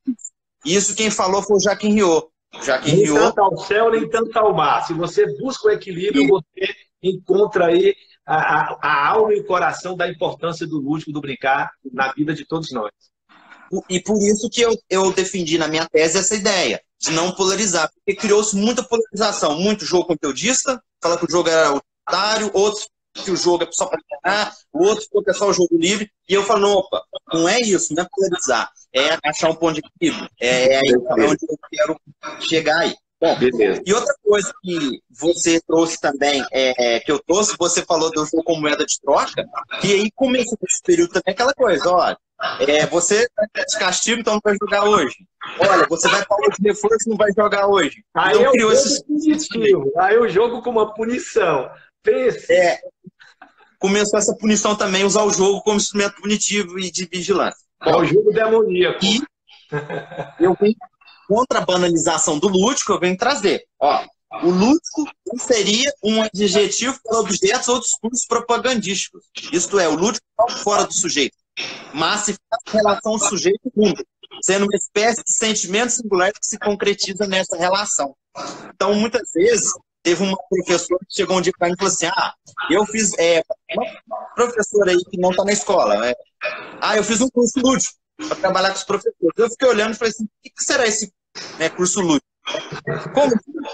Isso quem falou foi o Jacques Riot. Jacques nem Riot... tanto ao céu, nem tanto ao mar. Se você busca o equilíbrio, você encontra aí a, a, a alma e o coração da importância do lúdico, do brincar na vida de todos nós. E por isso que eu, eu defendi na minha tese essa ideia, de não polarizar, porque criou-se muita polarização, muito jogo conteudista, fala que o jogo era utilitário, outros que o jogo é só para ganhar, o outro que é só o jogo livre, e eu falo, opa, não é isso, não é polarizar, é achar um ponto de equilíbrio, é, é aí onde eu quero chegar aí. Bom, beleza. E outra coisa que você trouxe também, é, é, que eu trouxe, você falou do jogo como moeda de troca, que aí começa nesse período também aquela coisa, olha, é, você vai ter de castigo, então não vai jogar hoje. Olha, você vai para o de reforço, não vai jogar hoje. Aí então, é criou esse punitivo. Aí o jogo com uma punição. Pense. É, começou essa punição também, usar o jogo como instrumento punitivo e de vigilância. É o jogo demoníaco. E eu venho contra a banalização do lúdico, eu venho trazer. Ó, o lúdico seria um adjetivo para objetos ou discursos propagandísticos. Isto é, o lúdico está fora do sujeito, mas se faz relação sujeito-mundo, sendo uma espécie de sentimento singular que se concretiza nessa relação. Então, muitas vezes, teve uma professora que chegou um dia para mim e falou assim, ah, eu fiz, é, uma professora aí que não está na escola, né? Ah, eu fiz um curso lúdico para trabalhar com os professores. Eu fiquei olhando e falei assim, o que será esse, né, curso lúdico? Como?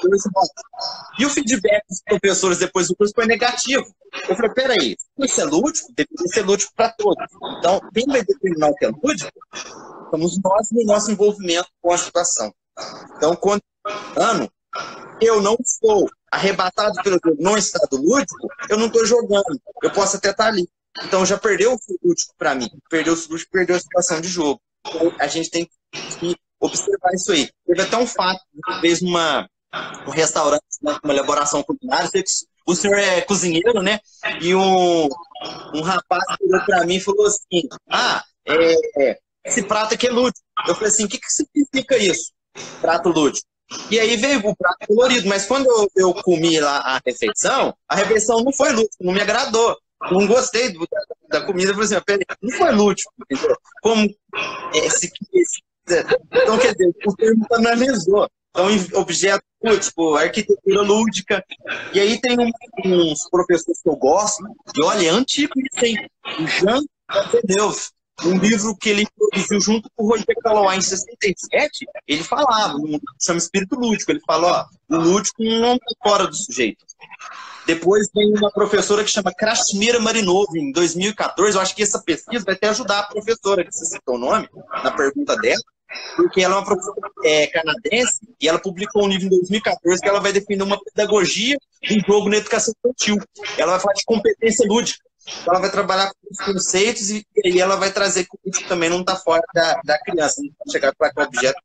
E o feedback dos professores depois do curso foi negativo. Eu falei, peraí, isso é lúdico? Deveria ser lúdico para todos. Então, quem vai determinar o que é lúdico somos nós no nosso envolvimento com a situação. Então, quando ano eu não estou arrebatado pelo jogo, não estado lúdico, eu não estou jogando. Eu posso até estar ali. Então, já perdeu o lúdico para mim. Perdeu o lúdico, perdeu a situação de jogo. Então, a gente tem que observar isso aí. Teve até um fato, uma vez numa, um restaurante, né, uma elaboração culinária, o senhor é cozinheiro, né? E um, um rapaz chegou para mim e falou assim, ah, é, esse prato aqui é lúdico. Eu falei assim, o que, que significa isso? Prato lúdico. E aí veio o prato colorido, mas quando eu, eu comi lá a refeição, a refeição não foi lúdico, não me agradou. Não gostei do, da, da comida, eu falei assim, peraí, não foi lúdico, entendeu? Como esse, esse então, quer dizer, o termo analisou. Então, objeto lúdico, arquitetura lúdica. E aí tem um, uns professores que eu gosto, e olha, é antigo isso, hein? O Jean Deus, um livro que ele produziu junto com o Roger Caillois em sessenta e sete, ele falava, um, chama Espírito Lúdico, ele fala, ó, o lúdico não está fora do sujeito. Depois tem uma professora que chama Krasmira Marinova, em dois mil e quatorze, eu acho que essa pesquisa vai até ajudar a professora, que você citou o nome, na pergunta dela, porque ela é uma professora é, canadense e ela publicou um livro em dois mil e quatorze que ela vai definir uma pedagogia de jogo na educação infantil. Ela vai falar de competência lúdica. Ela vai trabalhar com os conceitos e aí ela vai trazer que o lúdico também não está fora da, da criança, não pode chegar para qualquer objeto.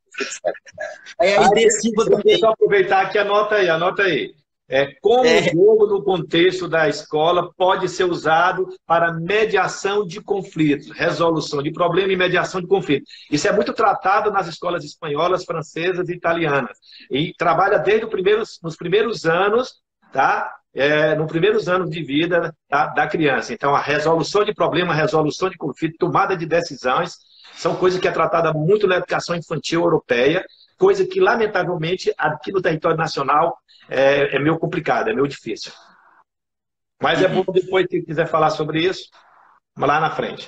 Aí a adesiva também. Deixa eu aproveitar aqui, anota aí, anota aí. É, como é. o jogo no contexto da escola pode ser usado para mediação de conflitos, resolução de problema e mediação de conflitos. Isso é muito tratado nas escolas espanholas, francesas e italianas. E trabalha desde os primeiros, nos primeiros anos tá? É, nos primeiros anos de vida da, da criança. Então, a resolução de problema, a resolução de conflito, tomada de decisões, são coisas que é tratada muito na educação infantil europeia, coisa que, lamentavelmente, aqui no território nacional é, é meio complicado, é meio difícil. Mas é bom depois, se quiser falar sobre isso, lá na frente.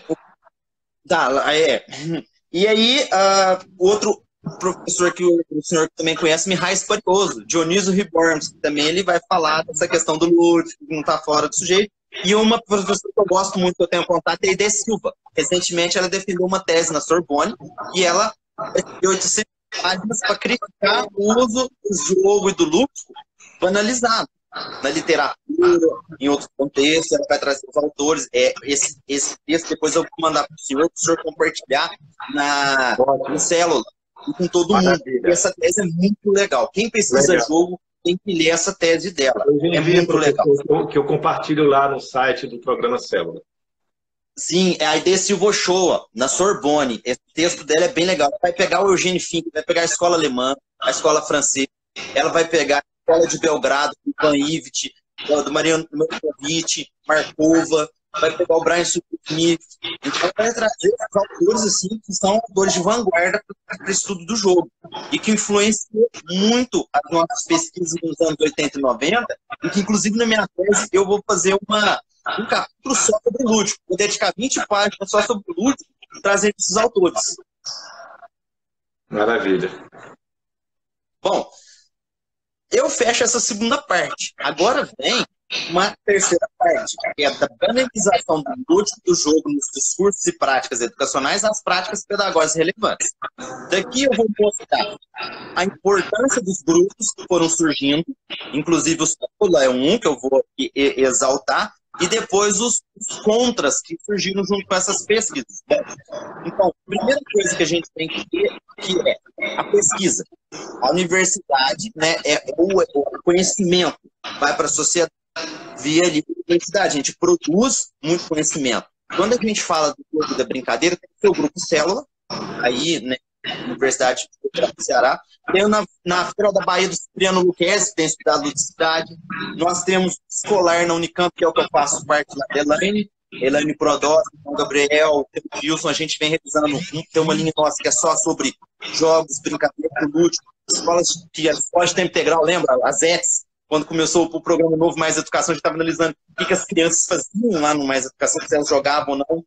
Tá, é. E aí, uh, outro professor que o, o senhor também conhece, Mihai Sparioso, Dionísio Reborns, que também ele vai falar dessa questão do lúdico, que não está fora do sujeito. E uma professora que eu gosto muito, que eu tenho contato, é a Aide Silva. Recentemente, ela defendeu uma tese na Sorbonne e ela tem oitocentas páginas para criticar o uso do jogo e do lúdico banalizado na literatura, em outros contextos. Ela vai trazer os autores. É, esse, esse texto depois eu vou mandar para o senhor, para o senhor compartilhar na, no Célula e com todo mundo. E essa tese é muito legal. Quem pesquisa legal. jogo tem que ler essa tese dela. É muito legal. Que eu compartilho lá no site do programa Célula. Sim, é a Aide Silva Ochoa, na Sorbonne. Esse texto dela é bem legal. Ela vai pegar o Eugênio Fink, vai pegar a escola alemã, a escola francesa, ela vai pegar a escola de Belgrado, do Ivan Ivit, do Mariano Markovic, Markova, vai pegar o Brian Smith. Então vai trazer os autores assim, que são autores de vanguarda para o estudo do jogo e que influenciou muito as nossas pesquisas nos anos oitenta e noventa, e que inclusive na minha tese eu vou fazer uma, um capítulo só sobre o lúdico, vou dedicar vinte páginas só sobre o lúdico, trazendo esses autores. Maravilha. Bom, eu fecho essa segunda parte. Agora vem uma terceira parte, que é da banalização do lúdico do jogo nos discursos e práticas educacionais às práticas pedagógicas relevantes. Daqui eu vou mostrar a importância dos grupos que foram surgindo, inclusive o Célula é um que eu vou exaltar, e depois os, os contras que surgiram junto com essas pesquisas. Então, a primeira coisa que a gente tem que ver que é a pesquisa. A universidade, né, é o, o conhecimento vai para a sociedade via livre universidade. A gente produz muito conhecimento. Quando a gente fala do jogo da brincadeira, tem o seu grupo Célula, aí, né, Universidade do Ceará. Tem na, na Feira da Bahia do Cipriano Luquezzi, que tem estudado ludicidade. Nós temos escolar na Unicamp, que é o que eu faço parte da Elaine, Elaine Prodossi, o Gabriel, o Wilson. A gente vem revisando, tem uma linha nossa que é só sobre jogos, brincadeira, lúdico, escolas que a escola de tempo integral, lembra? As E T S, quando começou o programa novo Mais Educação, a gente estava analisando o que, que as crianças faziam lá no Mais Educação, se elas jogavam ou não.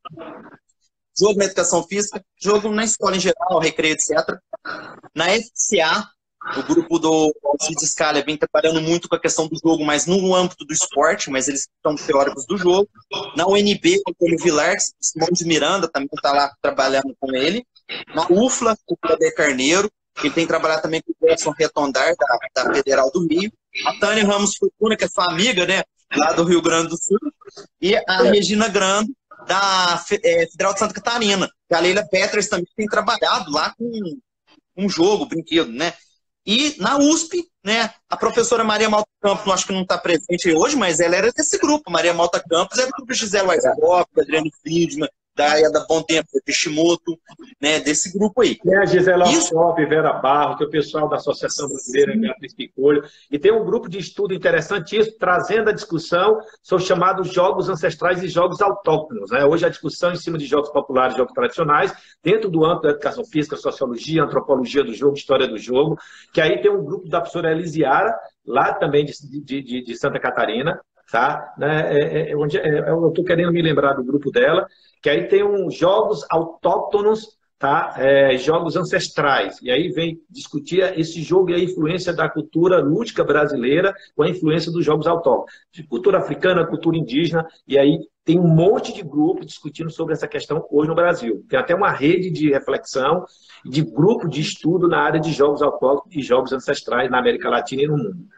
Jogo na educação física, jogo na escola em geral, recreio, etcétera. Na F C A, o grupo do Alcides Scala vem trabalhando muito com a questão do jogo, mas no âmbito do esporte, mas eles são teóricos do jogo. Na U N B, o Antônio Vilar, o Simão de Miranda também está lá trabalhando com ele. Na U F L A, o Cláudio Carneiro, que tem trabalhado também com o Gerson Retondar, da, da Federal do Rio. A Tânia Ramos Fortuna, que é sua amiga, né, lá do Rio Grande do Sul. E a Regina Grando, da é, Federal de Santa Catarina. A Leila Peters também tem trabalhado lá com um jogo, brinquedo, né? E na U S P, né, a professora Maria Malta Campos, acho que não está presente hoje, mas ela era desse grupo. Maria Malta Campos era do grupo Gisele Weisbrot, Adriano Friedman, da Eda Bom Tempo, Kishimoto, né, desse grupo aí. Tem a Gisela Alsop, Vera Barro, que é o pessoal da Associação Brasileira Beatriz Picolho, e tem um grupo de estudo interessantíssimo, trazendo a discussão sobre os chamados jogos ancestrais e jogos autóctonos. Né? Hoje a discussão em cima de jogos populares e jogos tradicionais, dentro do âmbito da educação física, sociologia, antropologia do jogo, história do jogo, que aí tem um grupo da professora Elisiara, lá também de, de, de, de Santa Catarina, tá? É, é, é, onde, é, eu estou querendo me lembrar do grupo dela, que aí tem uns jogos autóctonos, tá? É, jogos ancestrais, e aí vem discutir esse jogo e a influência da cultura lúdica brasileira com a influência dos jogos autóctonos, de cultura africana, cultura indígena, e aí tem um monte de grupos discutindo sobre essa questão hoje no Brasil. Tem até uma rede de reflexão, de grupo de estudo na área de jogos autóctonos e jogos ancestrais na América Latina e no mundo.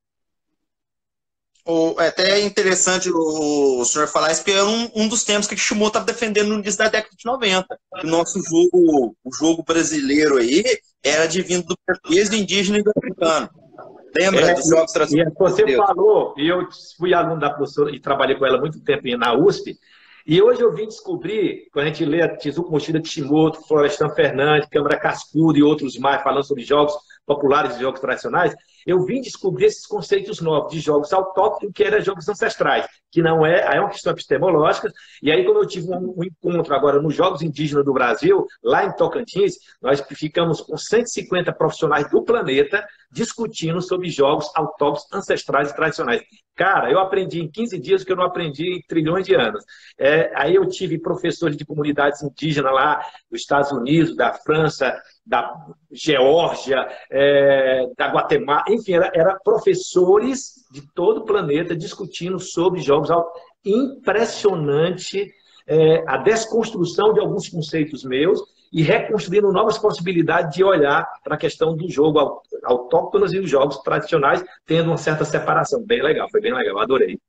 É até interessante o, o senhor falar isso, porque é um, um dos temas que o Kishimoto estava defendendo no início da década de noventa. O nosso jogo, o jogo brasileiro aí, era advindo do português, do indígena e do africano. Lembra é, dos jogos tradicionais? Você falou, e eu fui aluno da professora e trabalhei com ela há muito tempo na U S P, e hoje eu vim descobrir, quando a gente lê a Tezuko Mochida Kishimoto, Florestan Fernandes, Câmara Cascudo e outros mais falando sobre jogos populares e jogos tradicionais, eu vim descobrir esses conceitos novos de jogos autóctonos, que eram jogos ancestrais, que não é, aí é uma questão epistemológica. E aí, quando eu tive um, um encontro agora nos Jogos Indígenas do Brasil, lá em Tocantins, nós ficamos com cento e cinquenta profissionais do planeta discutindo sobre jogos autóctonos, ancestrais e tradicionais. Cara, eu aprendi em quinze dias o que eu não aprendi em trilhões de anos. É, aí eu tive professores de comunidades indígenas lá dos Estados Unidos, da França, da Geórgia, é, da Guatemala, enfim, era, era professores de todo o planeta discutindo sobre jogos autóctonos. Impressionante é, a desconstrução de alguns conceitos meus e reconstruindo novas possibilidades de olhar para a questão do jogo autóctonos e os jogos tradicionais, tendo uma certa separação. Bem legal, foi bem legal, adorei.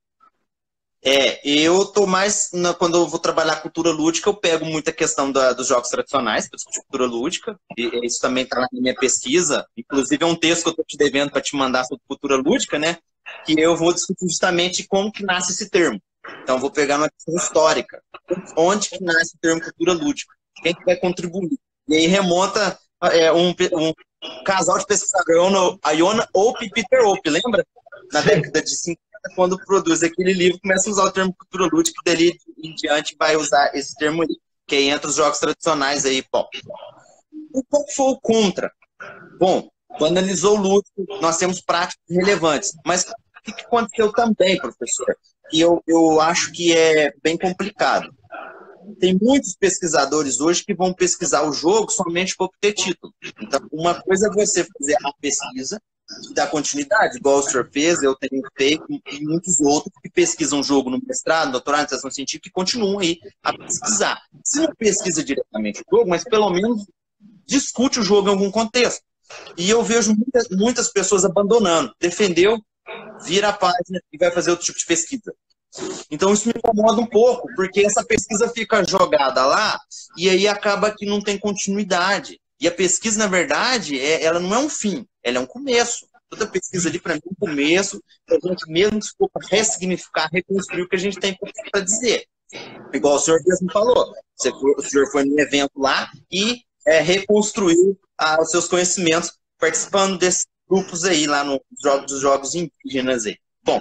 É, eu tô mais, na, quando eu vou trabalhar cultura lúdica, eu pego muita questão da, dos jogos tradicionais, para discutir cultura lúdica, e isso também está na minha pesquisa, inclusive é um texto que eu estou te devendo para te mandar sobre cultura lúdica, né, que eu vou discutir justamente como que nasce esse termo. Então, eu vou pegar uma questão histórica, onde que nasce o termo cultura lúdica, quem que vai contribuir. E aí remonta é, um, um casal de pesquisadores, a Iona Hope e Peter Hope, lembra? Na década de cinquenta, quando produz aquele livro, começa a usar o termo cultura lúdica, e dali em diante vai usar esse termo aí, que é entre os jogos tradicionais aí, bom. E qual foi o contra? Bom, quando analisou o lúdico, nós temos práticas relevantes, mas o que aconteceu também, professor? E eu, eu acho que é bem complicado. Tem muitos pesquisadores hoje que vão pesquisar o jogo somente para obter título. Então, uma coisa é você fazer a pesquisa e dar continuidade, igual o senhor fez, eu tenho feito, e muitos outros que pesquisam o jogo no mestrado, doutorado, iniciação científica, e continuam aí a pesquisar. Se não pesquisa diretamente o jogo, mas pelo menos discute o jogo em algum contexto. E eu vejo muitas, muitas pessoas abandonando. Defendeu, vira a página e vai fazer outro tipo de pesquisa. Então isso me incomoda um pouco, porque essa pesquisa fica jogada lá e aí acaba que não tem continuidade. E a pesquisa, na verdade, é, ela não é um fim, ela é um começo. Toda pesquisa ali, para mim, é um começo, para a gente mesmo se for para ressignificar, reconstruir o que a gente tem para dizer. Igual o senhor mesmo falou, você foi, o senhor foi num evento lá e é, reconstruiu ah, os seus conhecimentos participando desses grupos aí, lá nos jogos, dos jogos indígenas aí. Bom,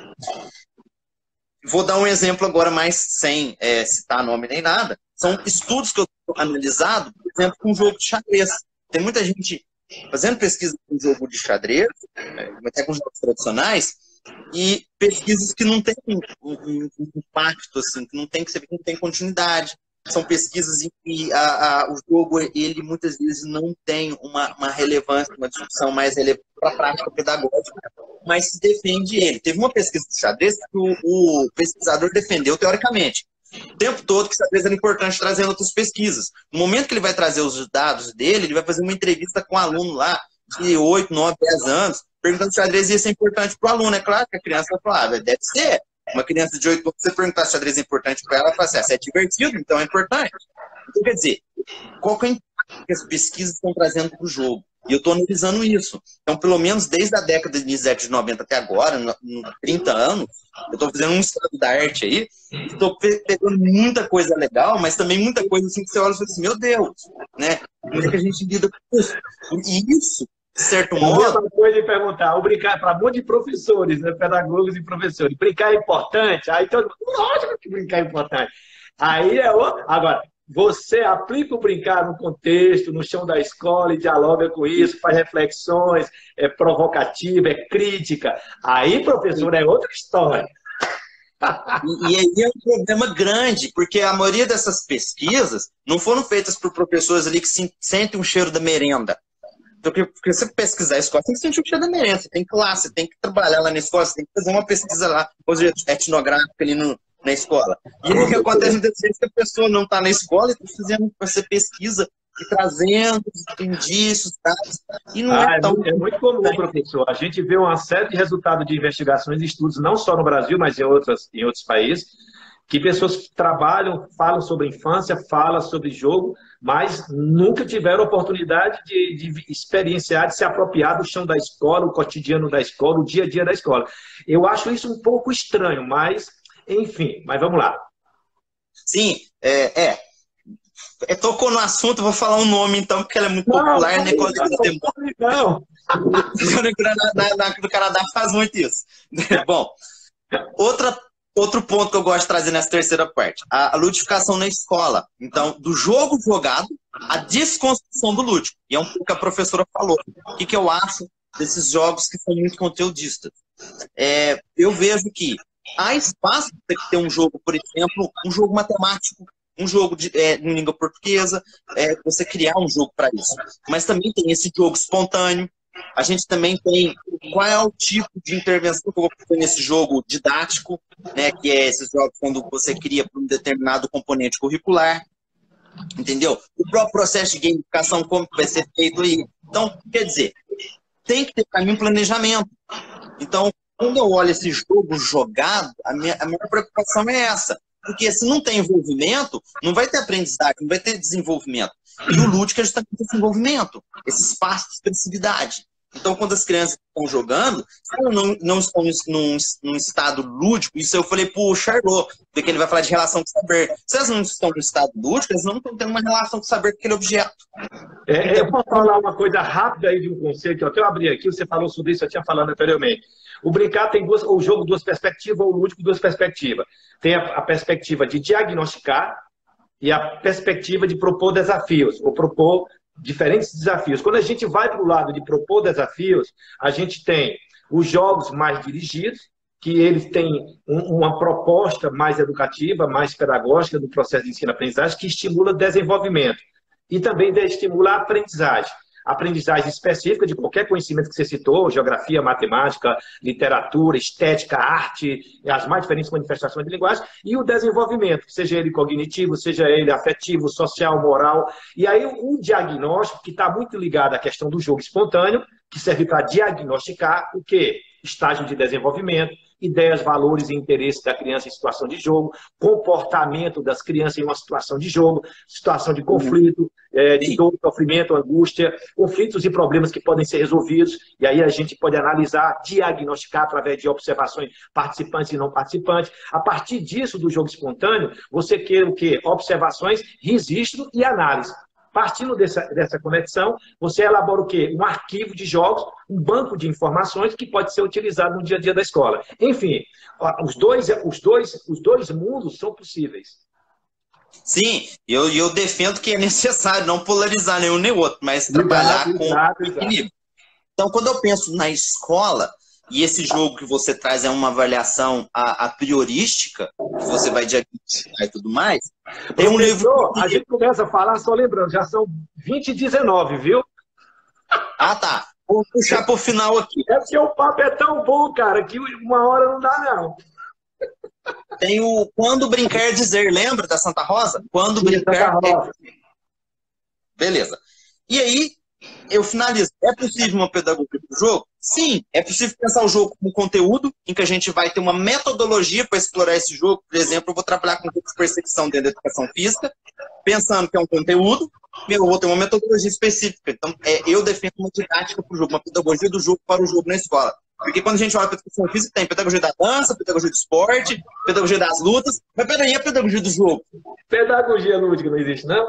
vou dar um exemplo agora, mais sem é, citar nome nem nada. São estudos que eu tenho analisado, por exemplo, com um jogo de xadrez. Tem muita gente fazendo pesquisa com jogo de xadrez, até com jogos tradicionais, e pesquisas que não têm um, um, um impacto, assim, que não tem, que não tem continuidade. São pesquisas em que a, a, o jogo, ele muitas vezes não tem uma, uma relevância, uma discussão mais relevante para a prática pedagógica, mas se defende ele. Teve uma pesquisa de xadrez que o, o pesquisador defendeu teoricamente o tempo todo que xadrez era importante trazendo outras pesquisas. No momento que ele vai trazer os dados dele, ele vai fazer uma entrevista com um aluno lá de oito, nove, dez anos, perguntando se xadrez ia ser importante para o aluno. É claro que a criança vai falar, ah, deve ser. Uma criança de oito anos, você perguntar se xadrez é importante para ela, ela fala assim, ah, se é divertido, então é importante. Então, quer dizer, qual que é o impacto que as pesquisas estão trazendo para o jogo? E eu estou analisando isso. Então, pelo menos desde a década de década de noventa até agora, em trinta anos, eu estou fazendo um estado da arte aí, estou pegando muita coisa legal, mas também muita coisa assim que você olha e fala assim, meu Deus, né? Como é que a gente lida com isso? E isso, de certo modo... É a mesma coisa de perguntar, o brincar, para um monte de professores, né, pedagogos e professores, brincar é importante? Aí todo mundo, lógico que brincar é importante. Aí é outro... Agora, você aplica o brincar no contexto, no chão da escola e dialoga com isso, faz reflexões, é provocativa, é crítica. Aí, professor, é outra história. E, e aí é um problema grande, porque a maioria dessas pesquisas não foram feitas por professores ali que se, sentem um cheiro da merenda. Porque, porque você pesquisar a escola, você tem que sentir o cheiro da merenda, você tem que ir lá, você tem que trabalhar lá na escola, você tem que fazer uma pesquisa lá, etnográfica ali no, na escola. E aí o que acontece muitas vezes que a pessoa não está na escola e está fazendo essa pesquisa e trazendo indícios, dados, e não ah, é tão... É muito comum, professor. A gente vê uma série de resultados de investigações e estudos, não só no Brasil, mas em, outras, em outros países, que pessoas trabalham, falam sobre infância, falam sobre jogo, mas nunca tiveram oportunidade de, de experienciar, de se apropriar do chão da escola, o cotidiano da escola, o dia a dia da escola. Eu acho isso um pouco estranho, mas... Enfim, mas vamos lá. Sim, é, é. é, tocou no assunto, vou falar um nome então, porque ela é muito não, popular, não, né? Quando não, não. na, na, no Canadá faz muito isso. Bom, outra, outro ponto que eu gosto de trazer nessa terceira parte, a, a ludificação na escola. Então, do jogo jogado, a desconstrução do lúdico. E é um pouco que a professora falou. O que, que eu acho desses jogos que são muito conteudistas? É, eu vejo que há espaço para ter um jogo, por exemplo, um jogo matemático, um jogo de, é, em língua portuguesa, é, você criar um jogo para isso. Mas também tem esse jogo espontâneo. A gente também tem qual é o tipo de intervenção que eu vou fazer nesse jogo didático, né, que é esses jogos quando você cria para um determinado componente curricular. Entendeu? O próprio processo de gamificação, como vai ser feito aí. Então, quer dizer, tem que ter para mim um planejamento. Então, quando eu olho esse jogo jogado, a minha, a minha preocupação é essa. Porque se não tem envolvimento, não vai ter aprendizagem, não vai ter desenvolvimento. E o lúdico é justamente desenvolvimento, esse espaço de expressividade. Então, quando as crianças estão jogando, se elas não, não estão num, num estado lúdico, isso eu falei pro Charlot, porque ele vai falar de relação com o saber. Se elas não estão no estado lúdico, elas não estão tendo uma relação com o saber com aquele objeto. É, eu posso falar uma coisa rápida aí de um conceito, até eu abri aqui, você falou sobre isso, eu tinha falado anteriormente. O brincar tem duas, o jogo duas perspectivas, ou o lúdico duas perspectivas. Tem a, a perspectiva de diagnosticar e a perspectiva de propor desafios, ou propor diferentes desafios. Quando a gente vai para o lado de propor desafios, a gente tem os jogos mais dirigidos, que eles têm um, uma proposta mais educativa, mais pedagógica do processo de ensino-aprendizagem, que estimula desenvolvimento e também estimula a aprendizagem. Aprendizagem específica de qualquer conhecimento que você citou, geografia, matemática, literatura, estética, arte, as mais diferentes manifestações de linguagem, e o desenvolvimento, seja ele cognitivo, seja ele afetivo, social, moral. E aí o diagnóstico, que está muito ligado à questão do jogo espontâneo, que serve para diagnosticar o quê? Estágio de desenvolvimento, ideias, valores e interesses da criança em situação de jogo, comportamento das crianças em uma situação de jogo, situação de conflito, é, de dor, sofrimento, angústia, conflitos e problemas que podem ser resolvidos, e aí a gente pode analisar, diagnosticar através de observações participantes e não participantes. A partir disso, do jogo espontâneo, você quer o quê? Observações, registro e análise. Partindo dessa, dessa conexão, você elabora o quê? Um arquivo de jogos, um banco de informações que pode ser utilizado no dia a dia da escola. Enfim, os dois, os dois, os dois mundos são possíveis. Sim, eu, eu defendo que é necessário não polarizar nenhum nem outro, mas trabalhar exato, com exato, equilíbrio. Exato. Então, quando eu penso na escola, e esse jogo que você traz é uma avaliação a, a priorística, que você vai diagnosticar e tudo mais, tem um livro... A gente começa a falar, só lembrando, já são vinte e dezenove, viu? Ah, tá. Vou puxar pro final aqui. É porque o papo é tão bom, cara, que uma hora não dá, não. Tem o Quando Brincar Dizer, lembra da Santa Rosa? Quando Sim, Brincar Rosa. É... Beleza. E aí, eu finalizo. É possível uma pedagogia do jogo? Sim, é possível pensar o jogo como conteúdo, em que a gente vai ter uma metodologia para explorar esse jogo. Por exemplo, eu vou trabalhar com de percepção dentro da educação física, pensando que é um conteúdo, eu vou ter uma metodologia específica. Então, é, eu defendo uma didática para o jogo, uma pedagogia do jogo para o jogo na escola. Porque quando a gente olha para a educação física, tem pedagogia da dança, pedagogia do esporte, pedagogia das lutas, mas peraí, a pedagogia do jogo? Pedagogia lúdica não existe, não?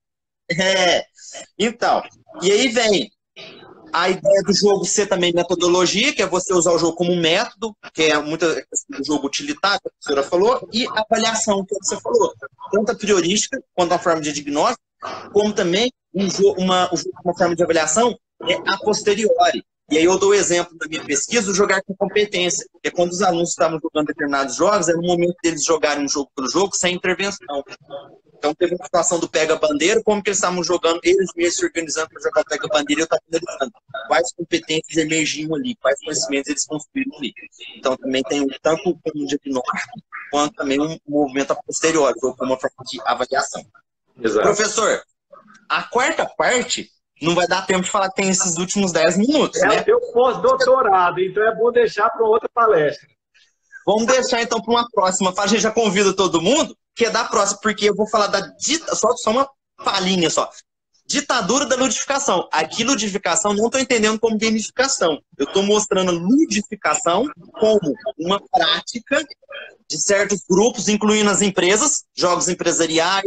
É, então, e aí vem a ideia do jogo ser também metodologia, que é você usar o jogo como um método, que é muita do jogo utilitário, que a professora falou, e avaliação, que você falou, tanto a priorística, quanto a forma de diagnóstico, como também um jogo, uma, uma forma de avaliação é a posteriori. E aí eu dou o exemplo da minha pesquisa do jogar com competência, que é quando os alunos estavam jogando determinados jogos, era o momento deles jogarem um jogo pelo jogo sem intervenção. Então teve uma situação do pega-bandeira, como que eles estavam jogando, eles mesmos se organizando para jogar o pega-bandeira, e eu estava analisando quais competências emergiam ali, quais conhecimentos eles construíram ali. Então também tem tanto um diagnóstico, quanto também um movimento a posteriori, ou como uma forma de avaliação. Exato. Professor, a quarta parte não vai dar tempo de falar que tem esses últimos dez minutos, é né? É o teu pós-doutorado, então é bom deixar para outra palestra. Vamos deixar então para uma próxima. A gente já convida todo mundo, que é da próxima, porque eu vou falar da dita... só, só uma palhinha só. Ditadura da ludificação. Aqui, ludificação, não estou entendendo como gamificação. Eu estou mostrando ludificação como uma prática de certos grupos, incluindo as empresas, jogos empresariais,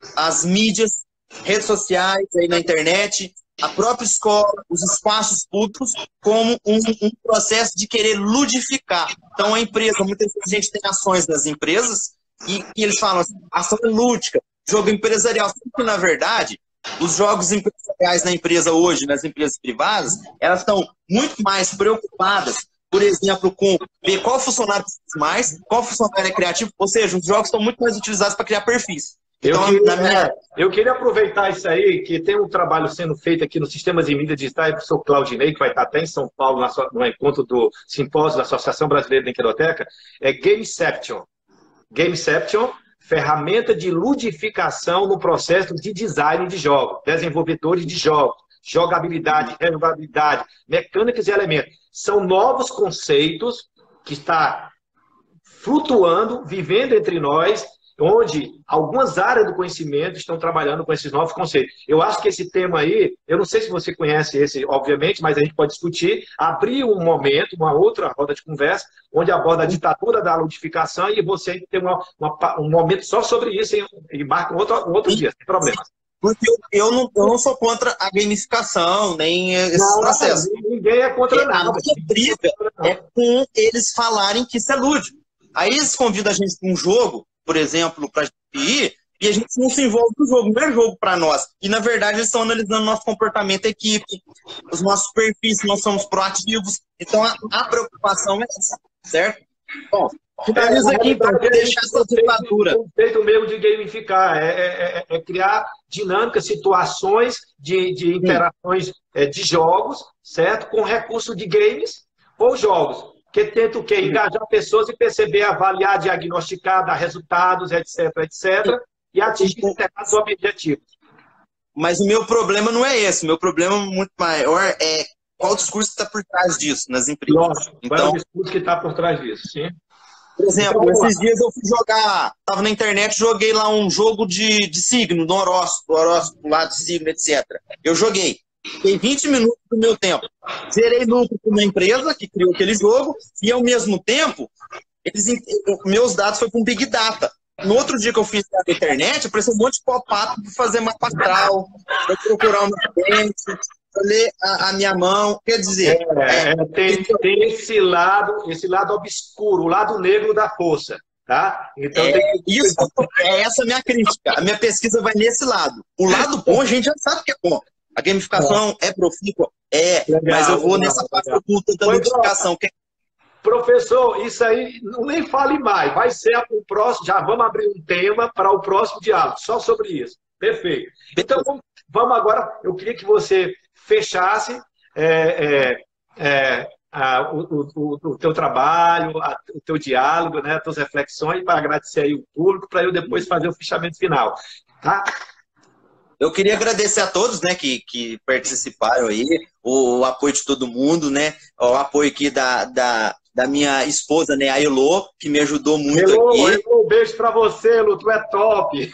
as mídias, redes sociais, aí na internet, a própria escola, os espaços públicos, como um, um processo de querer ludificar. Então, a empresa, muitas vezes a gente tem ações das empresas e, e eles falam assim, ação lúdica, jogo empresarial. Só que, na verdade, os jogos empresariais na empresa hoje, nas empresas privadas, elas estão muito mais preocupadas, por exemplo, com ver qual funcionário precisa mais, qual funcionário é criativo, ou seja, os jogos estão muito mais utilizados para criar perfis. Eu, então, queria, na minha... eu queria aproveitar isso aí, que tem um trabalho sendo feito aqui nos sistemas de mídia digital, o professor Claudinei, que vai estar até em São Paulo, no encontro do simpósio da Associação Brasileira de Enquedoteca, é Gameception. Gameception, ferramenta de ludificação no processo de design de jogos, desenvolvedores de jogos, jogabilidade, rejogabilidade, mecânicas e elementos. São novos conceitos que estão flutuando, vivendo entre nós, onde algumas áreas do conhecimento estão trabalhando com esses novos conceitos. Eu acho que esse tema aí, eu não sei se você conhece esse, obviamente, mas a gente pode discutir, abrir um momento, uma outra roda de conversa, onde aborda a ditadura da ludificação e você tem uma, uma, um momento só sobre isso e, e marca um outro, um outro dia, sem problema. Porque eu, eu, não, eu não sou contra a gamificação, nem esse processo. Ninguém é contra é, nada. A minha briga é com eles falarem que isso é lúdico. Aí eles convidam a gente para um jogo, por exemplo, para a gente ir, e a gente não se envolve no jogo, não é jogo para nós. E, na verdade, eles estão analisando nosso comportamento, equipe, os nossos perfis, se nós somos proativos. Então, a, a preocupação é essa, certo? Bom, finaliza é, aqui para deixar essa ditadura. O conceito mesmo de gamificar é, é, é criar dinâmicas, situações de, de interações é, de jogos, certo? Com recurso de games ou jogos. Que tenta o quê? Engajar pessoas e perceber, avaliar, diagnosticar, dar resultados, etc, etcétera. E atingir os objetivos. Mas o meu problema não é esse. O meu problema muito maior é qual discurso está por trás disso nas empresas. Nossa, então, qual é o discurso que está por trás disso, sim? Por exemplo, então, esses dias eu fui jogar, estava na internet, joguei lá um jogo de, de signo, do horóscopo, horóscopo lá de signo, etcétera. Eu joguei. Fiquei vinte minutos do meu tempo. Gerei lucro para uma empresa que criou aquele jogo e, ao mesmo tempo, eles, meus dados foram para um Big Data. No outro dia que eu fiz na internet, apareceu um monte de pop-up para fazer mapa astral, para procurar o meu dente, para ler a, a minha mão. Quer dizer... É, é, tem, tem esse lado, esse lado obscuro, o lado negro da força. Tá? Então, é, tem... isso, é essa a minha crítica. A minha pesquisa vai nesse lado. O lado bom, a gente já sabe que é bom. A gamificação é, é profícua? É, legal, mas eu vou legal, nessa parte oculta da ludificação. Que... Professor, isso aí, não nem fale mais. Vai ser o próximo, já vamos abrir um tema para o próximo diálogo, só sobre isso. Perfeito. Então, vamos agora, eu queria que você fechasse é, é, é, a, o, o, o teu trabalho, a, o teu diálogo, né, as tuas reflexões, para agradecer aí o público, para eu depois fazer o fechamento final. Tá? Eu queria agradecer a todos, né, que, que participaram aí, o, o apoio de todo mundo, né, o apoio aqui da, da, da minha esposa, né, a Elô, que me ajudou muito Elô, aqui. Elô, um beijo pra você, Lu, tu é top.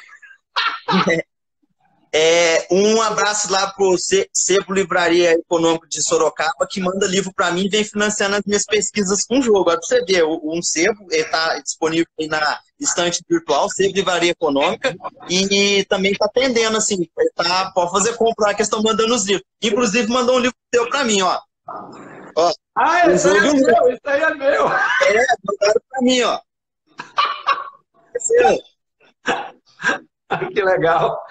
É, um abraço lá pro Sebo Livraria Econômica de Sorocaba, que manda livro para mim e vem financiando as minhas pesquisas com jogo. Olha pra você ver, um Sebo está disponível aí na estante virtual, Sebo Livraria Econômica, e, e também está atendendo, assim, tá, pode fazer compra lá que estão mandando os livros. Inclusive, mandou um livro teu para mim, ó. ó ah, esse aí é meu, esse aí é meu. É, mandaram para mim, ó. Esse é. Que legal.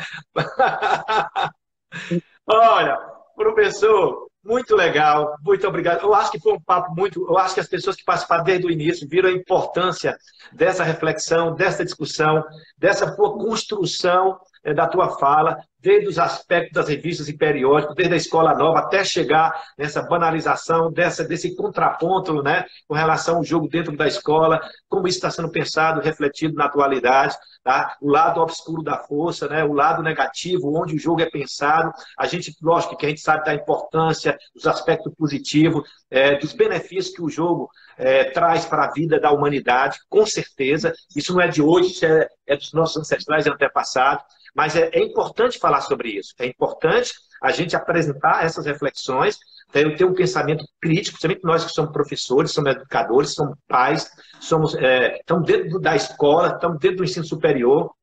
Olha, professor, muito legal, muito obrigado. Eu acho que foi um papo muito... Eu acho que as pessoas que participaram desde o início viram a importância dessa reflexão, dessa discussão, dessa construção da tua fala, desde os aspectos das revistas e periódicos, desde a escola nova, até chegar nessa banalização, dessa, desse contraponto, né, com relação ao jogo dentro da escola, como isso está sendo pensado, refletido na atualidade, tá? O lado obscuro da força, né, o lado negativo, onde o jogo é pensado. A gente, lógico que a gente sabe da importância, dos aspectos positivos, é, dos benefícios que o jogo é, traz para a vida da humanidade, com certeza. Isso não é de hoje, isso é, é dos nossos ancestrais e antepassados. Mas é, é importante falar sobre isso. É importante a gente apresentar essas reflexões, ter, ter um pensamento crítico, principalmente nós que somos professores, somos educadores, somos pais, somos, é, estamos dentro da escola, estamos dentro do ensino superior.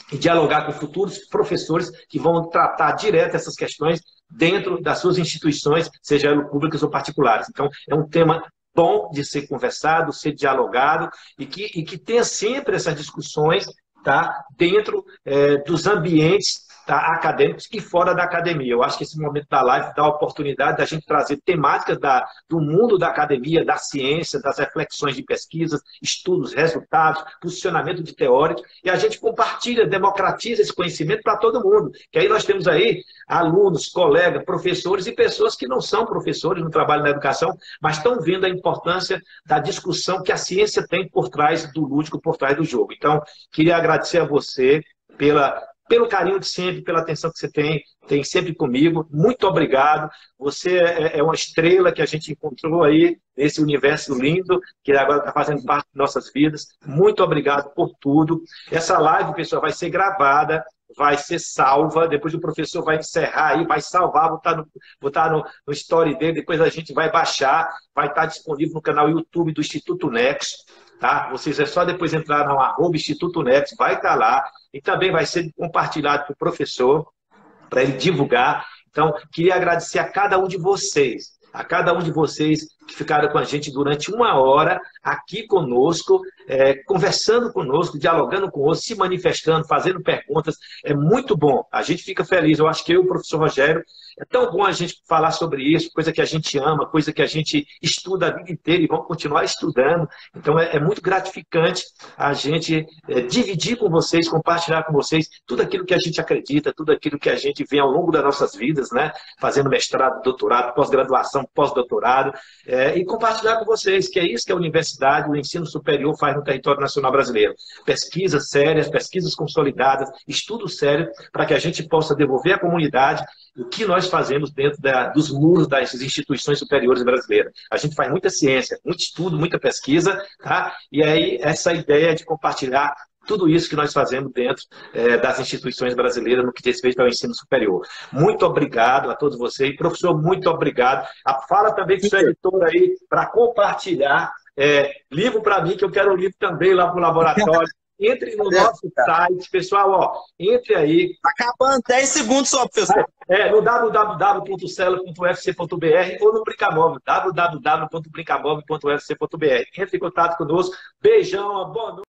e dialogar com futuros professores que vão tratar direto essas questões dentro das suas instituições, sejam públicas ou particulares. Então, é um tema bom de ser conversado, ser dialogado, e que, e que tenha sempre essas discussões, tá, dentro é, dos ambientes, tá, acadêmicos e fora da academia. Eu acho que esse momento da live dá a oportunidade da gente trazer temáticas da, do mundo da academia, da ciência, das reflexões de pesquisas, estudos, resultados, posicionamento de teóricos, e a gente compartilha, democratiza esse conhecimento para todo mundo. Que aí nós temos aí alunos, colegas, professores e pessoas que não são professores no trabalho na educação, mas estão vendo a importância da discussão que a ciência tem por trás do lúdico, por trás do jogo. Então, queria agradecer a você pela... pelo carinho de sempre, pela atenção que você tem, tem sempre comigo. Muito obrigado. Você é uma estrela que a gente encontrou aí nesse universo lindo, que agora está fazendo parte de nossas vidas. Muito obrigado por tudo. Essa live, pessoal, vai ser gravada, vai ser salva, depois o professor vai encerrar aí, vai salvar, botar no, botar no, no story dele, depois a gente vai baixar, vai estar disponível no canal YouTube do Instituto Nexo. Tá? Vocês é só depois entrar no arroba Instituto Nexo, vai estar lá, e também vai ser compartilhado com o professor, para ele divulgar. Então, queria agradecer a cada um de vocês, a cada um de vocês que ficaram com a gente durante uma hora aqui conosco, é, conversando conosco, dialogando conosco, se manifestando, fazendo perguntas. É muito bom, a gente fica feliz. Eu acho que eu e o professor Rogério, é tão bom a gente falar sobre isso, coisa que a gente ama, coisa que a gente estuda a vida inteira e vamos continuar estudando. Então é, é muito gratificante a gente é, dividir com vocês, compartilhar com vocês tudo aquilo que a gente acredita, tudo aquilo que a gente vê ao longo das nossas vidas, né? Fazendo mestrado, doutorado, pós-graduação, pós-doutorado, é, e compartilhar com vocês que é isso que a universidade, o ensino superior faz no território nacional brasileiro. Pesquisas sérias, pesquisas consolidadas, estudo sério, para que a gente possa devolver à comunidade o que nós fazemos dentro da, dos muros das instituições superiores brasileiras. A gente faz muita ciência, muito estudo, muita pesquisa, tá? E aí essa ideia de compartilhar tudo isso que nós fazemos dentro é, das instituições brasileiras no que diz respeito ao ensino superior. Muito obrigado a todos vocês. Professor, muito obrigado. Fala também com o seu editor aí para compartilhar é, livro para mim, que eu quero um livro também lá para o laboratório. Entre no nosso site, pessoal, ó, entre aí. Acabando dez segundos só, professor. É, no w w w ponto celo ponto u f c ponto b r ou no Brincamóvel, w w w ponto brincamóvel ponto u f c ponto b r. Entre em contato conosco. Beijão, boa noite.